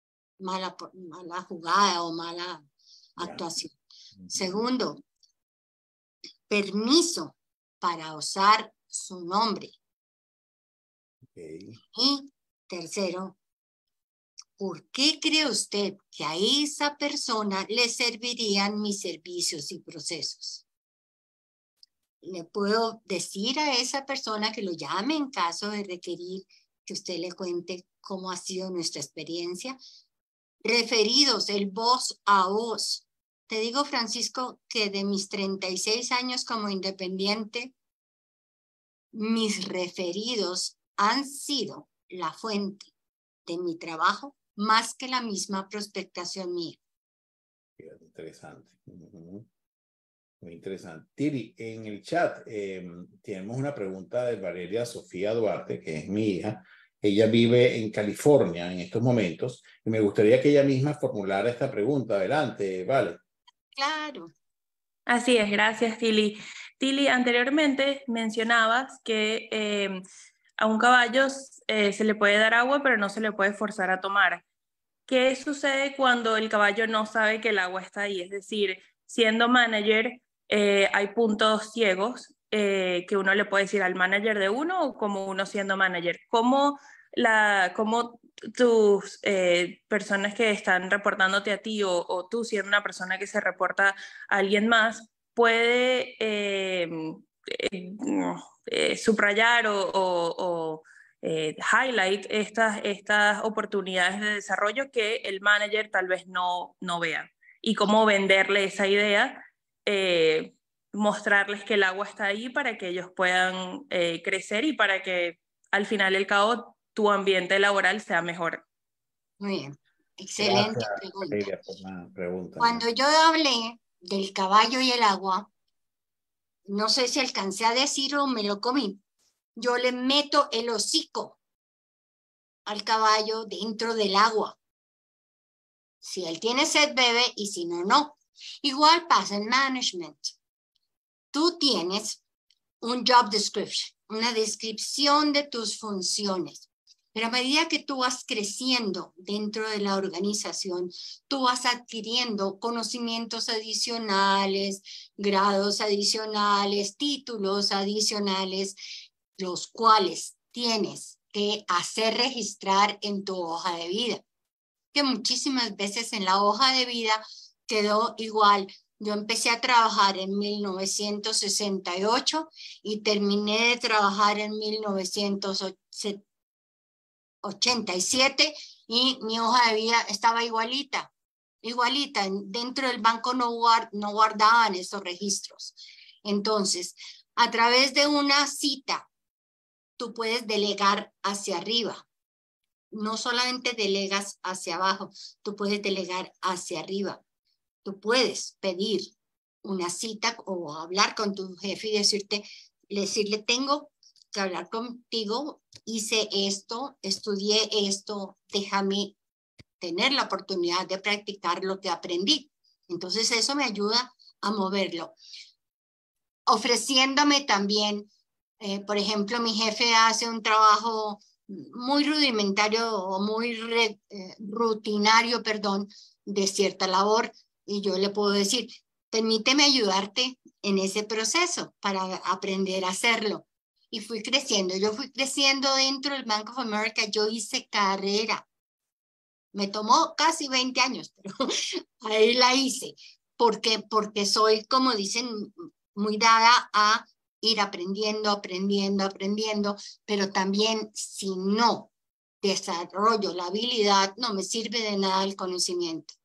jugada o mala actuación. Segundo, permiso para usar su nombre. Y tercero, ¿por qué cree usted que a esa persona le servirían mis servicios y procesos? Le puedo decir a esa persona que lo llame en caso de requerir que usted le cuente cómo ha sido nuestra experiencia. Referidos, el voz a voz. Te digo, Francisco, que de mis 36 años como independiente, mis referidos han sido la fuente de mi trabajo más que la misma prospectación mía. Interesante. Muy interesante. Tiri, en el chat tenemos una pregunta de Valeria Sofía Duarte, que es mi hija. Ella vive en California en estos momentos y me gustaría que ella misma formulara esta pregunta. Adelante, Vale. Claro. Así es, gracias, Tili. Tili, anteriormente mencionabas que a un caballo se le puede dar agua, pero no se le puede forzar a tomar. ¿Qué sucede cuando el caballo no sabe que el agua está ahí? Es decir, siendo manager, hay puntos ciegos que uno le puede decir al manager de uno o como uno siendo manager. ¿Cómo tus personas que están reportándote a ti o tú siendo una persona que se reporta a alguien más puede subrayar o highlight estas oportunidades de desarrollo que el manager tal vez no vea? Y cómo venderle esa idea, mostrarles que el agua está ahí para que ellos puedan crecer y para que al final del cabo tu ambiente laboral sea mejor. Muy bien, excelente pregunta. Cuando yo hablé del caballo y el agua, no sé si alcancé a decir o me lo comí. Yo le meto el hocico al caballo dentro del agua. Si él tiene sed, bebe, y si no, no. Igual pasa en management. Tú tienes un job description, una descripción de tus funciones. Pero a medida que tú vas creciendo dentro de la organización, tú vas adquiriendo conocimientos adicionales, grados adicionales, títulos adicionales, los cuales tienes que hacer registrar en tu hoja de vida. Que muchísimas veces en la hoja de vida quedó igual. Yo empecé a trabajar en 1968 y terminé de trabajar en 1987 y mi hoja de vida estaba igualita. Dentro del banco no guardaban esos registros. Entonces, a través de una cita, tú puedes delegar hacia arriba. No solamente delegas hacia abajo, tú puedes delegar hacia arriba. Tú puedes pedir una cita o hablar con tu jefe y decirle, tengo que hablar contigo, hice esto, estudié esto, déjame tener la oportunidad de practicar lo que aprendí. Entonces eso me ayuda a moverlo. Ofreciéndome también, por ejemplo, mi jefe hace un trabajo muy rudimentario o muy rutinario, perdón, de cierta labor, y yo le puedo decir, permíteme ayudarte en ese proceso para aprender a hacerlo. Y fui creciendo. Yo fui creciendo dentro del Bank of America. Yo hice carrera. Me tomó casi 20 años, pero ahí la hice. Porque soy, como dicen, muy dada a ir aprendiendo, pero también si no desarrollo la habilidad, no me sirve de nada el conocimiento.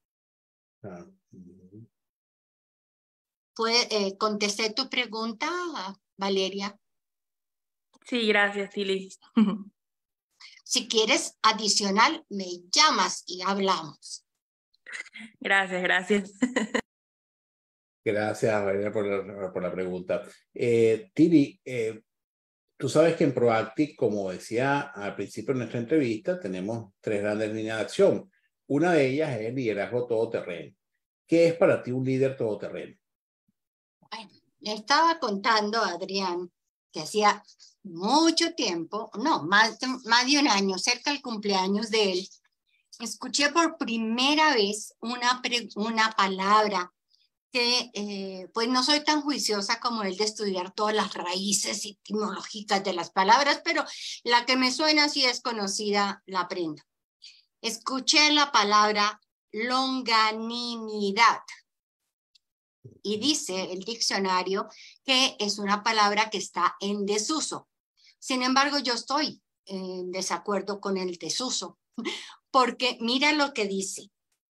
¿Contesté tu pregunta, Valeria? Sí, gracias, Tilly. Si quieres adicional, me llamas y hablamos. Gracias. Gracias, Valeria, por la pregunta. Tilly, tú sabes que en Proactive, como decía al principio de nuestra entrevista, tenemos 3 grandes líneas de acción. Una de ellas es el liderazgo todoterreno. ¿Qué es para ti un líder todoterreno? Bueno, le estaba contando a Adrián que hacía mucho tiempo, no, más de un año, cerca del cumpleaños de él, escuché por primera vez una palabra que pues no soy tan juiciosa como él de estudiar todas las raíces etimológicas de las palabras, pero la que me suena así es conocida, la aprendo. Escuché la palabra longanimidad y dice el diccionario que es una palabra que está en desuso. Sin embargo, yo estoy en desacuerdo con el desuso, porque mira lo que dice.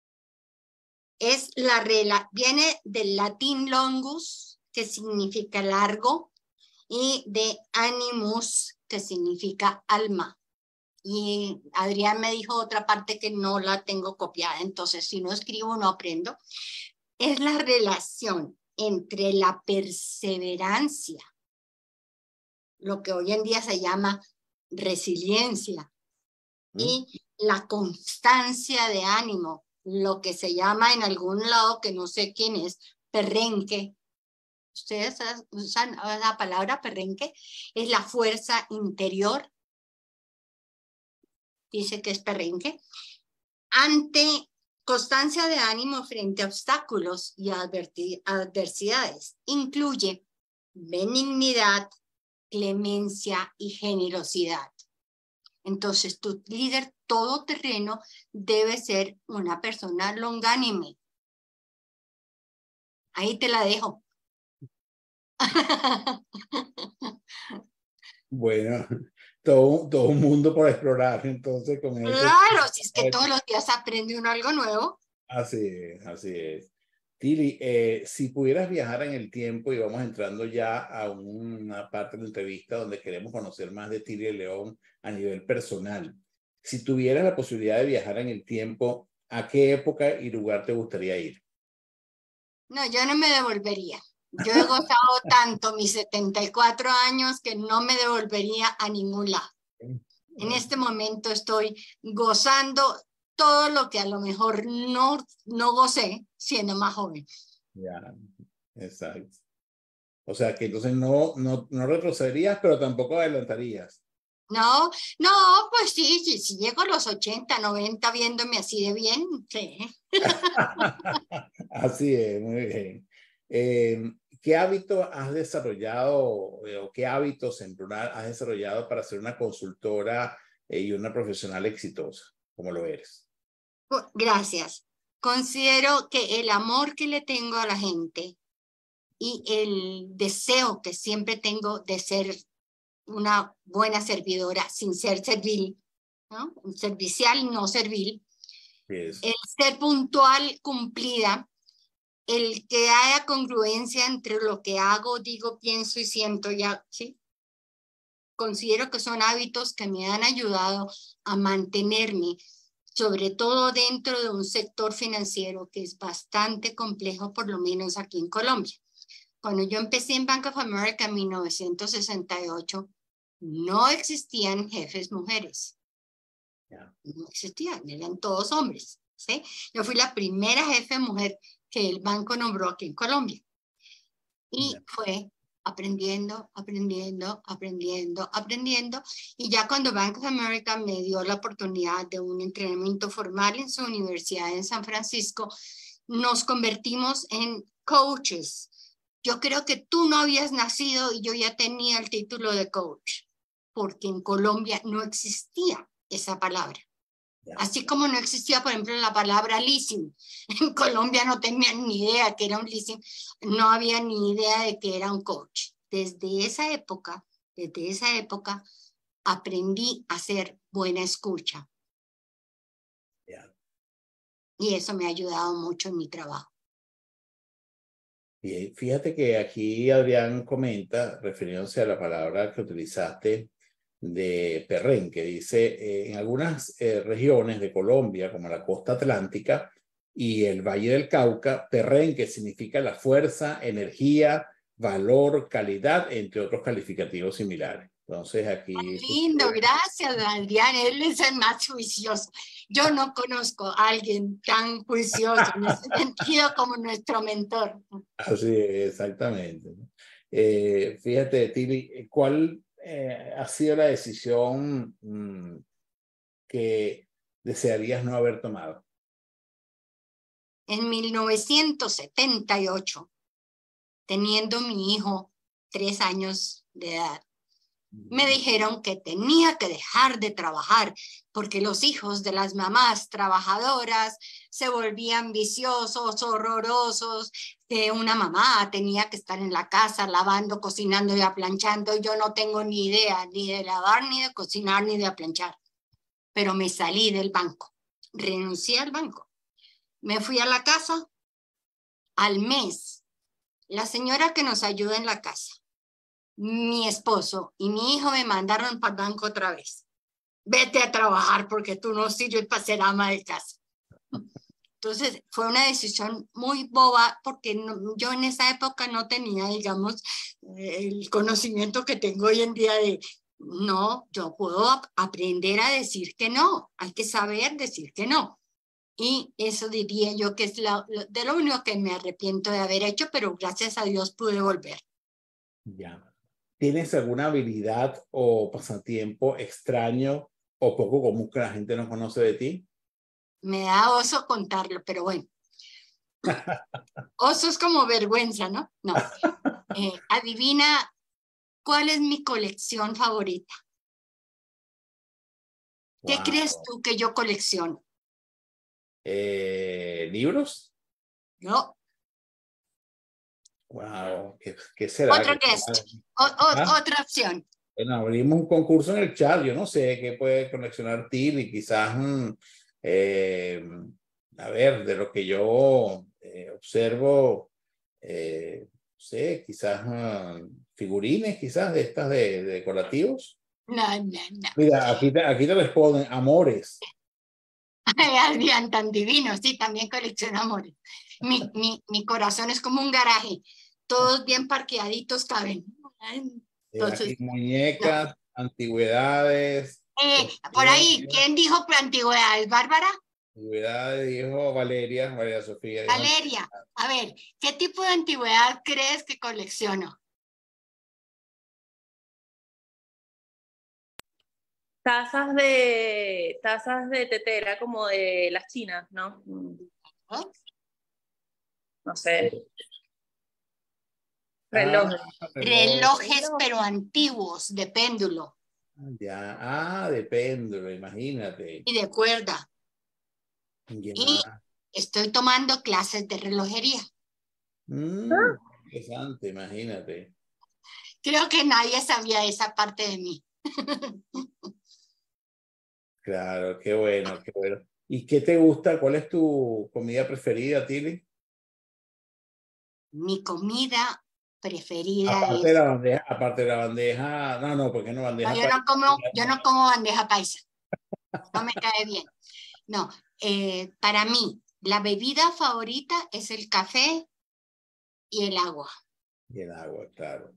Viene del latín longus, que significa largo, y de animus, que significa alma. Y Adrián me dijo otra parte que no la tengo copiada, entonces si no escribo no aprendo. Es la relación entre la perseverancia, lo que hoy en día se llama resiliencia, y la constancia de ánimo, lo que se llama en algún lado, que no sé quién es, perrenque. Ustedes usan la palabra perrenque, es la fuerza interior, dice que es perrenque, ante constancia de ánimo frente a obstáculos y adversidades. Incluye benignidad, clemencia y generosidad. Entonces, tu líder todoterreno debe ser una persona longánime. Ahí te la dejo. Bueno, todo un mundo por explorar, entonces con esto. Claro, si es que todos los días aprende uno algo nuevo. Así es, así es. Tilly, si pudieras viajar en el tiempo, y vamos entrando ya a una parte de la entrevista donde queremos conocer más de Tilly León a nivel personal. Si tuvieras la posibilidad de viajar en el tiempo, ¿a qué época y lugar te gustaría ir? No, yo no me devolvería. Yo he gozado tanto mis 74 años que no me devolvería a ningún lado. En este momento estoy gozando todo lo que a lo mejor no gocé siendo más joven. Ya, exacto. O sea que entonces no retrocederías, pero tampoco adelantarías. No, no, pues sí, sí, llego a los 80, 90 viéndome así de bien, sí. Así es, muy bien. ¿Qué hábito has desarrollado o qué hábitos en plural has desarrollado para ser una consultora y una profesional exitosa, como lo eres? Gracias. Considero que el amor que le tengo a la gente y el deseo que siempre tengo de ser una buena servidora sin ser servil, ¿no? Servicial, no servil, Yes. el ser puntual, cumplida, el que haya congruencia entre lo que hago, digo, pienso y siento, ya, ¿sí? Considero que son hábitos que me han ayudado a mantenerme, sobre todo dentro de un sector financiero que es bastante complejo, por lo menos aquí en Colombia. Cuando yo empecé en Bank of America en 1968, no existían jefes mujeres. No existían, eran todos hombres. ¿Sí? Yo fui la primera jefe mujer que el banco nombró aquí en Colombia. Y fue aprendiendo, aprendiendo, aprendiendo, aprendiendo. Y ya cuando Bank of America me dio la oportunidad de un entrenamiento formal en su universidad en San Francisco, nos convertimos en coaches. Yo creo que tú no habías nacido y yo ya tenía el título de coach, porque en Colombia no existía esa palabra. Así como no existía, por ejemplo, la palabra leasing. En Colombia no tenían ni idea que era un leasing, no había ni idea de que era un coach. Desde esa época, aprendí a hacer buena escucha. Y eso me ha ayudado mucho en mi trabajo. Y fíjate que aquí Adrián comenta, refiriéndose a la palabra que utilizaste de perrenque, dice, en algunas regiones de Colombia, como la costa atlántica y el Valle del Cauca, perrenque significa la fuerza, energía, valor, calidad, entre otros calificativos similares. Entonces aquí... Lindo, gracias, Adrián. Él es el más juicioso. Yo no conozco a alguien tan juicioso en ese sentido como nuestro mentor. Así es, exactamente. Fíjate, Tili, ¿cuál ha sido la decisión que desearías no haber tomado? En 1978, teniendo mi hijo 3 años de edad, me dijeron que tenía que dejar de trabajar porque los hijos de las mamás trabajadoras se volvían viciosos, horrorosos, que una mamá tenía que estar en la casa lavando, cocinando y aplanchando. Yo no tengo ni idea ni de lavar, ni de cocinar, ni de aplanchar. Pero me salí del banco, renuncié al banco. Me fui a la casa. Al mes, la señora que nos ayuda en la casa, mi esposo y mi hijo me mandaron para el banco otra vez. Vete a trabajar porque tú no sirves para ser ama de casa. Entonces fue una decisión muy boba porque yo en esa época no tenía, digamos, el conocimiento que tengo hoy en día de, no, yo puedo aprender a decir que no, hay que saber decir que no. Y eso diría yo que es de lo único que me arrepiento de haber hecho, pero gracias a Dios pude volver. Ya. ¿Tienes alguna habilidad o pasatiempo extraño o poco común que la gente no conoce de ti? Me da oso contarlo, pero bueno. Oso es como vergüenza, ¿no? No. Adivina cuál es mi colección favorita. ¿Qué crees tú que yo colecciono? ¿Libros? No. Wow, ¿qué será? Otro guest. Otra opción. Bueno, abrimos un concurso en el chat. Yo no sé qué puede coleccionar Tilly. Quizás, a ver, de lo que yo observo, no sé, quizás figurines, quizás de estas de decorativos. No. Mira, aquí te responden amores. Adrián, tan divino, sí, también colecciona amores. Mi corazón es como un garaje, todos bien parqueaditos caben. Entonces, Aquí muñecas, antigüedades. por ahí, ¿quién dijo antigüedades? ¿Bárbara? Antigüedades, dijo María Sofía. Dijo Valeria, a ver, ¿qué tipo de antigüedad crees que colecciono? tazas de tetera como de las chinas, ¿no? ¿no? No sé, Ah, relojes. reloj. Relojes, pero antiguos, de péndulo Ya, de péndulo, imagínate. y de cuerda. Y Ya. estoy tomando clases de relojería. Interesante, imagínate. Creo que nadie sabía esa parte de mí. Claro, qué bueno, qué bueno. ¿Y qué te gusta? ¿Cuál es tu comida preferida, Tilly? Mi comida preferida es... Aparte de la bandeja, no, porque no No, bandeja yo no como bandeja paisa. No me cae bien. No, para mí, la bebida favorita es el café y el agua. y el agua, claro.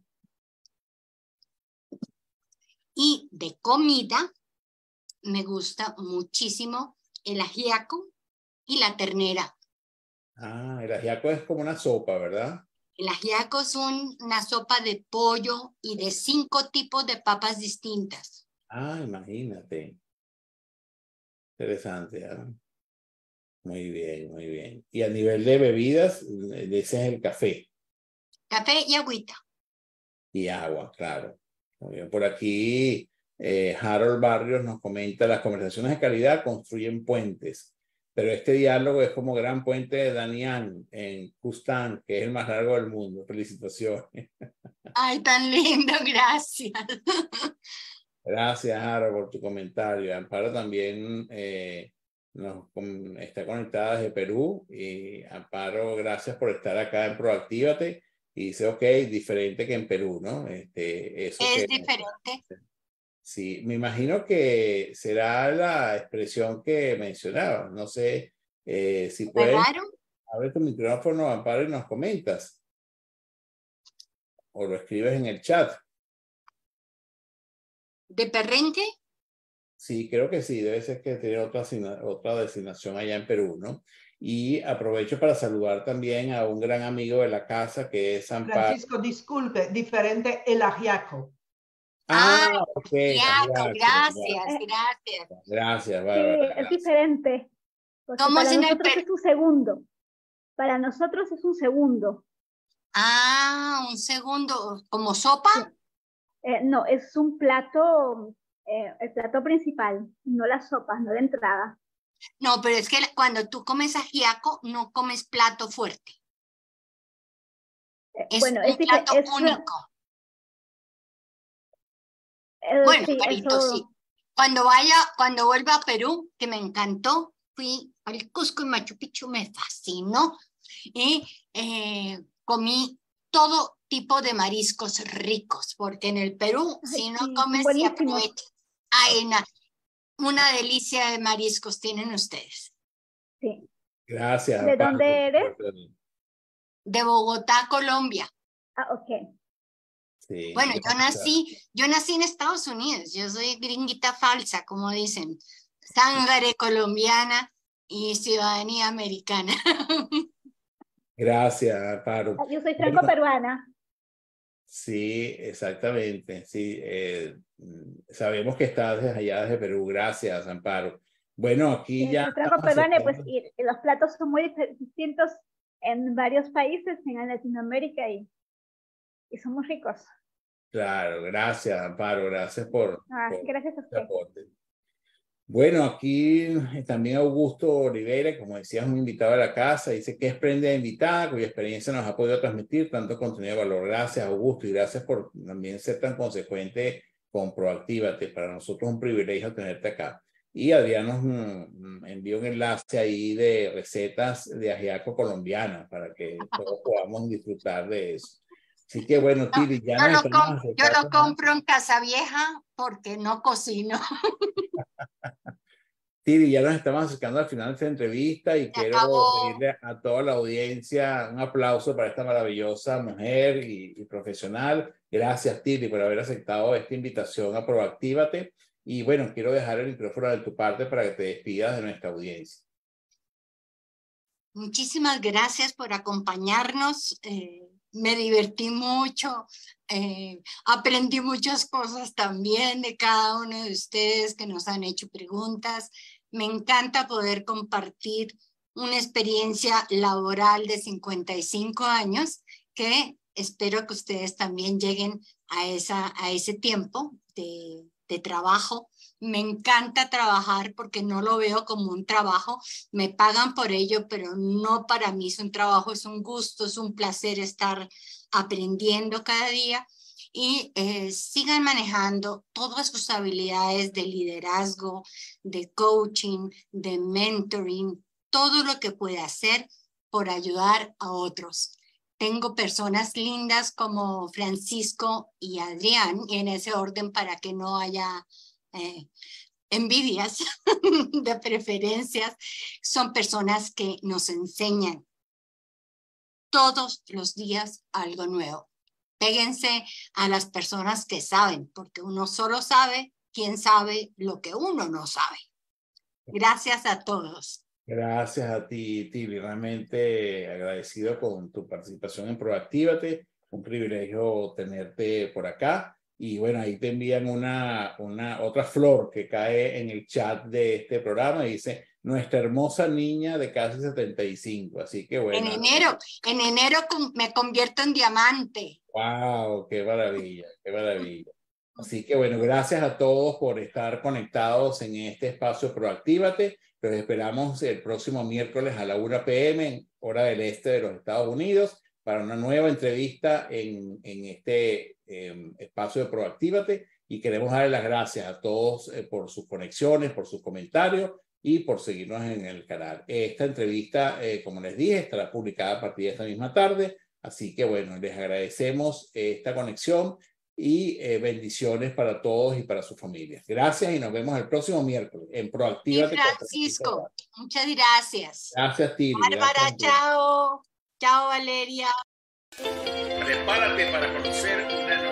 Y de comida, me gusta muchísimo el ajiaco y la ternera. El ajiaco es como una sopa, ¿verdad? El ajiaco es una sopa de pollo y de 5 tipos de papas distintas. Imagínate. Interesante, ¿ah? Muy bien, muy bien. Y a nivel de bebidas, ese es el café Café y agüita. y agua, claro. Muy bien. Por aquí, Harold Barrios nos comenta, las conversaciones de calidad construyen puentes, pero este diálogo es como gran puente de Danian en Kustán, que es el más largo del mundo. Felicitaciones. Ay, tan lindo, gracias. Gracias, Harold, por tu comentario. Amparo también está conectada desde Perú. Y Amparo, gracias por estar acá en Proactívate. Y dice, ok, diferente que en Perú, ¿no? Eso Es que... diferente. Sí, me imagino que será la expresión que mencionaba. No sé si ¿Es puedes raro? abrir tu micrófono, Amparo, y nos comentas. O lo escribes en el chat. ¿De perrente? Sí, creo que sí, debe ser que tiene otra designación allá en Perú, ¿no? Y aprovecho para saludar también a un gran amigo de la casa que es Amparo. Francisco, disculpe, diferente el ajiaco. Ok, Ajiaco, gracias. gracias. Gracias, Sí, Bárbara. es Gracias. diferente. Porque ¿Cómo es para en el nosotros es un segundo. Para nosotros es un segundo. un segundo, ¿como sopa? No, es un plato, el plato principal, no las sopas, no la entrada. No, pero es que cuando tú comes ajiaco, no comes plato fuerte. Es Bueno, un plato único. Bueno, sí, Carito, eso, sí. Cuando vuelva a Perú, que me encantó, fui al Cusco y Machu Picchu, me fascinó. Y comí todo tipo de mariscos ricos, porque en el Perú, ay, si no sí, son comes, se buenísimos. aprovecha. Ay, una delicia de mariscos tienen ustedes. Sí. Gracias, ¿De Amparo. dónde eres? De Bogotá, Colombia. Ok. Sí, Bueno, gracias. yo nací en Estados Unidos, yo soy gringuita falsa, como dicen, sangre colombiana y ciudadanía americana. Gracias, Amparo. Yo soy Bueno, franco-peruana. sí, exactamente. Sí, sabemos que estás desde allá, desde Perú. Gracias, Amparo. Bueno, aquí ya Soy estamos franco-peruana, pues, acercando. y los platos son muy distintos en varios países en Latinoamérica y son muy ricos. Claro, gracias, Amparo. Gracias por Gracias a este usted. aporte. Bueno, aquí también Augusto Oliveira, como decías, un invitado de la casa, dice que es prenda invitada, cuya experiencia nos ha podido transmitir tanto contenido de valor. Gracias, Augusto, y gracias por también ser tan consecuente con Proactívate. Para nosotros es un privilegio tenerte acá. Y Adrián nos envió un enlace ahí de recetas de ajiaco colombiana para que todos podamos disfrutar de eso. Así que bueno, No, Tili, ya nos estamos yo lo acercando. compro en Casa Vieja porque no cocino. Tiri, ya nos estamos acercando al final de esta entrevista y Se quiero acabó. pedirle a toda la audiencia un aplauso para esta maravillosa mujer y profesional. Gracias, Tiri, por haber aceptado esta invitación a Proactívate. Y bueno, quiero dejar el micrófono de tu parte para que te despidas de nuestra audiencia. Muchísimas gracias por acompañarnos. me divertí mucho, aprendí muchas cosas también de cada uno de ustedes que nos han hecho preguntas. Me encanta poder compartir una experiencia laboral de 55 años que espero que ustedes también lleguen a ese tiempo de trabajo. Me encanta trabajar porque no lo veo como un trabajo, me pagan por ello, pero no para mí es un trabajo, es un gusto, es un placer estar aprendiendo cada día. Y sigan manejando todas sus habilidades de liderazgo, de coaching, de mentoring, todo lo que pueda hacer por ayudar a otros. Tengo personas lindas como Francisco y Adrián, y en ese orden para que no haya envidias de preferencias. Son personas que nos enseñan todos los días algo nuevo. Péguense a las personas que saben, porque uno solo sabe quién sabe lo que uno no sabe. Gracias a todos. Gracias a ti, Tili. Realmente agradecido con tu participación en Proactívate. Un privilegio tenerte por acá. Y bueno, ahí te envían otra flor que cae en el chat de este programa y dice, nuestra hermosa niña de casi 75. Así que bueno. En enero me convierto en diamante. ¡Wow! ¡Qué maravilla! ¡Qué maravilla! Así que bueno, gracias a todos por estar conectados en este espacio Proactívate. Los esperamos el próximo miércoles a la 1 p.m. hora del este de los Estados Unidos para una nueva entrevista en este espacio de Proactívate. Y queremos darle las gracias a todos por sus conexiones, por sus comentarios y por seguirnos en el canal. Esta entrevista, como les dije, estará publicada a partir de esta misma tarde. Así que bueno, les agradecemos esta conexión y bendiciones para todos y para sus familias. Gracias y nos vemos el próximo miércoles en Proactívate. Y Francisco, muchas gracias. Gracias, Tili. Bárbara, chao. Chao, Valeria. Prepárate para conocer una